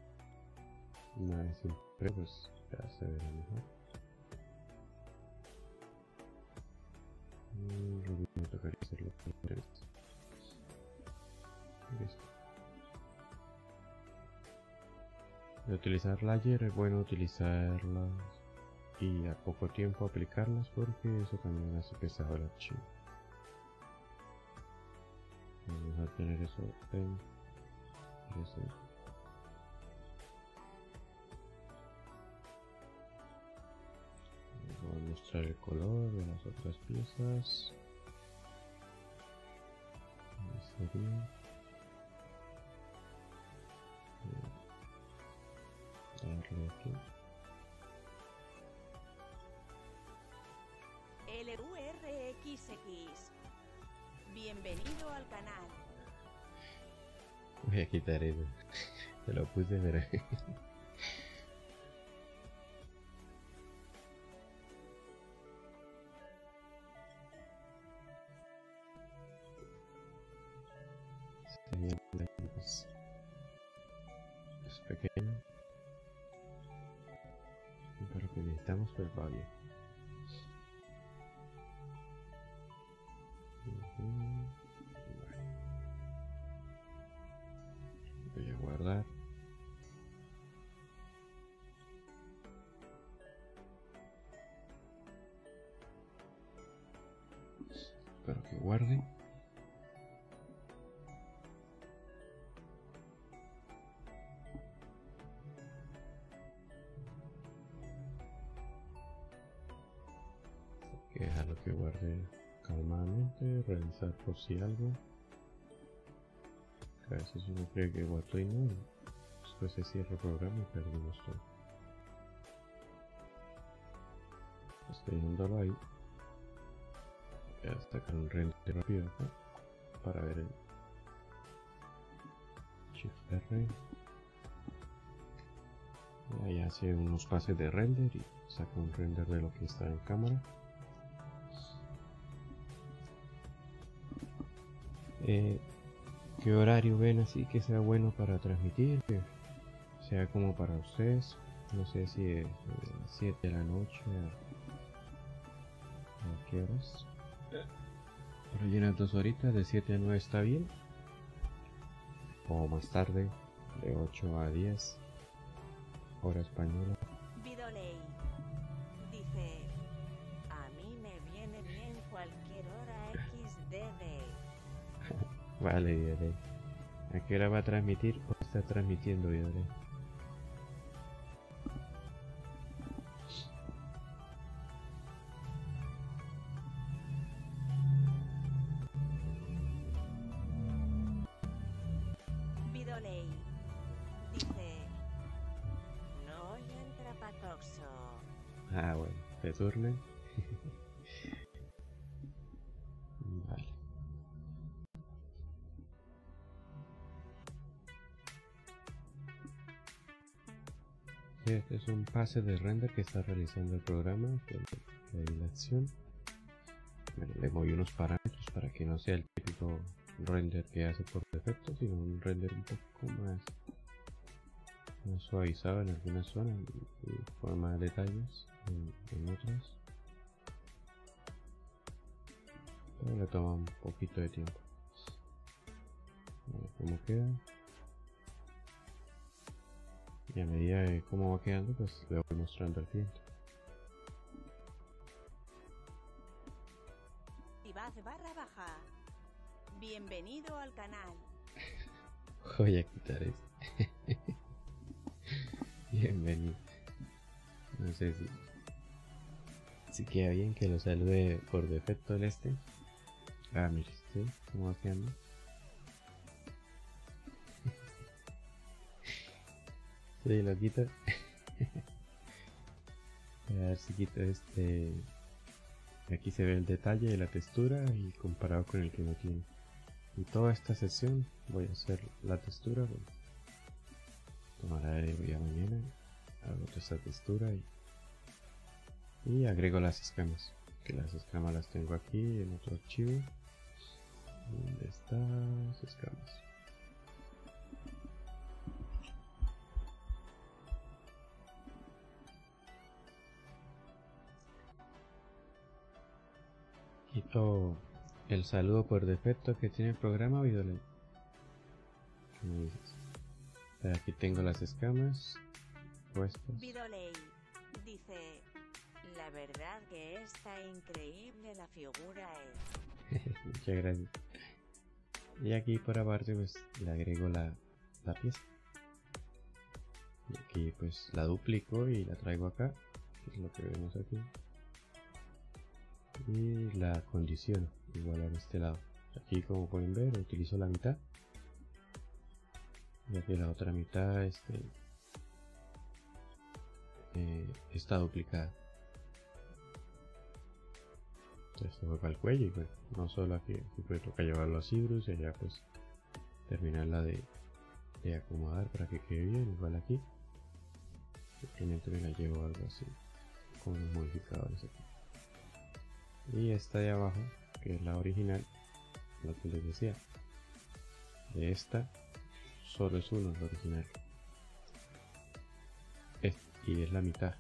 Una vez siempre pues ya se verá mejor. Me tocaría hacerlo con tres. Listo. De utilizar layer es bueno utilizarlas y a poco tiempo aplicarlas porque eso también hace pesado el archivo. Vamos a tener eso en presente. Voy a mostrar el color de las otras piezas. Ahí sería. Darle aquí. LURXX. Bienvenido al canal. Voy a quitar eso. Te lo puse, pero... es pequeño. Para lo que necesitamos, pues va bien. Vale. Voy a guardar. Espero que guarde. Que dejarlo que guarde calmadamente, revisar por si algo. A veces uno cree que guardó y no, después se cierra el programa y perdimos todo. Estoy dejándolo ahí. Voy a sacar un render rápido acá para ver el Shift R. Y ahí hace unos pases de render y saca un render de lo que está en cámara. ¿Qué horario ven así que sea bueno para transmitir? Que sea como para ustedes. No sé si es 7 de la noche a qué horas. Por ahí unas 2 horitas, de 7 a 9 está bien. O más tarde, de 8 a 10, hora española. Vidoley dice: a mí me viene bien cualquier hora XDD. Vale, Vidoley. ¿A qué hora va a transmitir o está transmitiendo, Vidoley? Vidoley dice: no y entra patoxo. Ah, bueno, te turnen. Vale. Este es un pase de render que está realizando el programa de la acción. Bueno, le moví unos parámetros para que no sea el típico render que hace por defecto, sino un render un poco más suavizado en algunas zonas y con más detalles en otras. Pero le toma un poquito de tiempo. A ver cómo queda. Y a medida de cómo va quedando, pues le voy mostrando al cliente. Ibaz_baja. Bienvenido al canal. Voy a quitar esto. Bienvenido. No sé si queda bien que lo salude por defecto el este. Ah, mire, ¿sí? ¿Cómo va quedando? Sí, lo quito. A ver si quito este. Aquí se ve el detalle de la textura y comparado con el que no tiene. En toda esta sesión voy a hacer la textura. Bueno, tomará de hoy a mañana. Hago toda esta textura y agrego las escamas. Que las escamas las tengo aquí en otro archivo. ¿Dónde están las escamas? o el saludo por defecto que tiene el programa Vidoley. ¿Qué me dices? Aquí tengo las escamas puestas. Vidoley dice, la verdad que está increíble la figura es. Muchas gracias. Y aquí por aparte pues le agrego la pieza. Y aquí pues la duplico y la traigo acá, que es lo que vemos aquí. Y la acondiciono igual a este lado. Aquí como pueden ver utilizo la mitad. Y aquí la otra mitad está duplicada. Esto fue para el cuello y bueno, no solo aquí pues toca llevarlo a Cybrus y allá pues terminarla de acomodar para que quede bien, igual aquí. Simplemente me la llevo algo así, con los modificadores aquí. Y esta de abajo, que es la original, lo que les decía, de esta solo es uno, el original. Y es la mitad.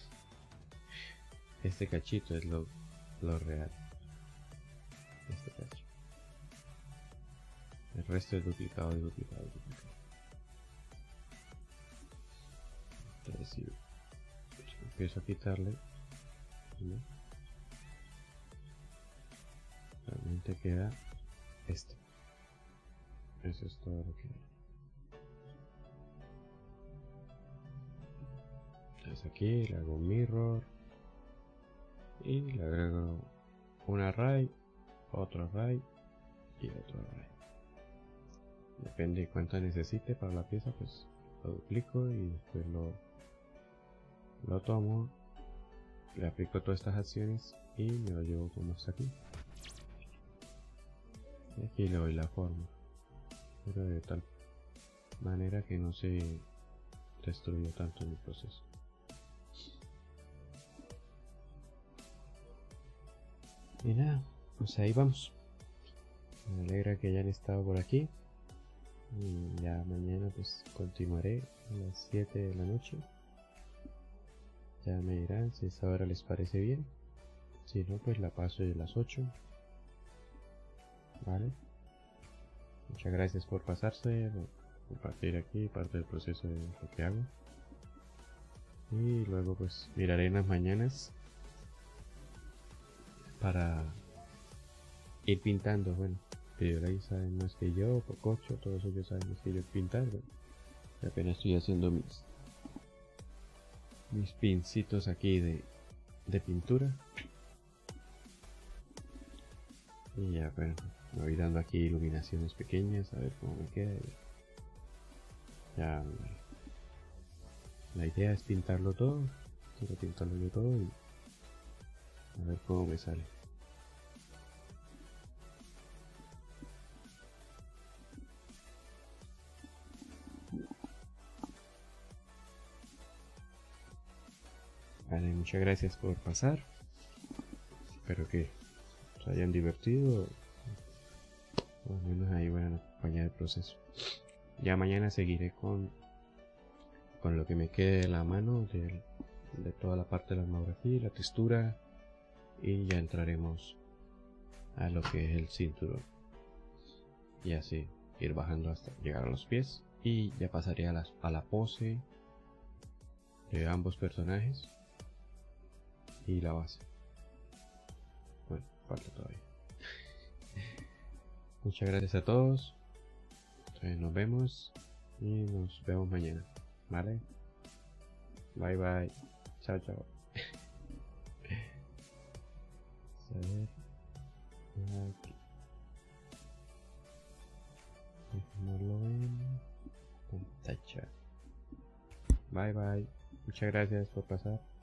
Este cachito es lo real. Este cacho. El resto es duplicado y duplicado y duplicado. Entonces si empiezo a quitarle, ¿no? Realmente queda esto. Eso es todo lo que hay. Entonces aquí le hago un mirror y le agrego un array, otro array y otro array. Depende de cuánto necesite para la pieza, pues lo duplico y después lo tomo, le aplico todas estas acciones y me lo llevo como está aquí. Y aquí le doy la forma, pero de tal manera que no se destruya tanto en el proceso. Y nada, pues ahí vamos. Me alegra que hayan estado por aquí. Y ya mañana pues continuaré a las 7 de la noche. Ya me dirán si esa hora les parece bien. Si no, pues la paso de las 8. Vale. Muchas gracias por pasarse, por compartir aquí parte del proceso de lo que hago. Y luego pues miraré en las mañanas para ir pintando. Bueno, Vidoley saben más que yo, Pococho, todos ellos saben más que yo pintar. Bueno, apenas estoy haciendo mis pincitos aquí de pintura. Y ya, bueno, me voy dando aquí iluminaciones pequeñas, a ver cómo me queda. Ya, la idea es pintarlo todo, quiero pintarlo yo todo y a ver cómo me sale. Vale, muchas gracias por pasar. Espero que se hayan divertido. O al menos ahí van a acompañar el proceso. Ya mañana seguiré con lo que me quede de la mano de toda la parte de la armografía y la textura. Y ya entraremos a lo que es el cinturón. Y así ir bajando hasta llegar a los pies. Y ya pasaría a la pose de ambos personajes. Y la base. Bueno, falta todavía. Muchas gracias a todos. Entonces nos vemos y nos vemos mañana. ¿Vale? Bye bye. Chao, chao. A ver. Aquí. No lo ven. Pantalla. Bye bye. Muchas gracias por pasar.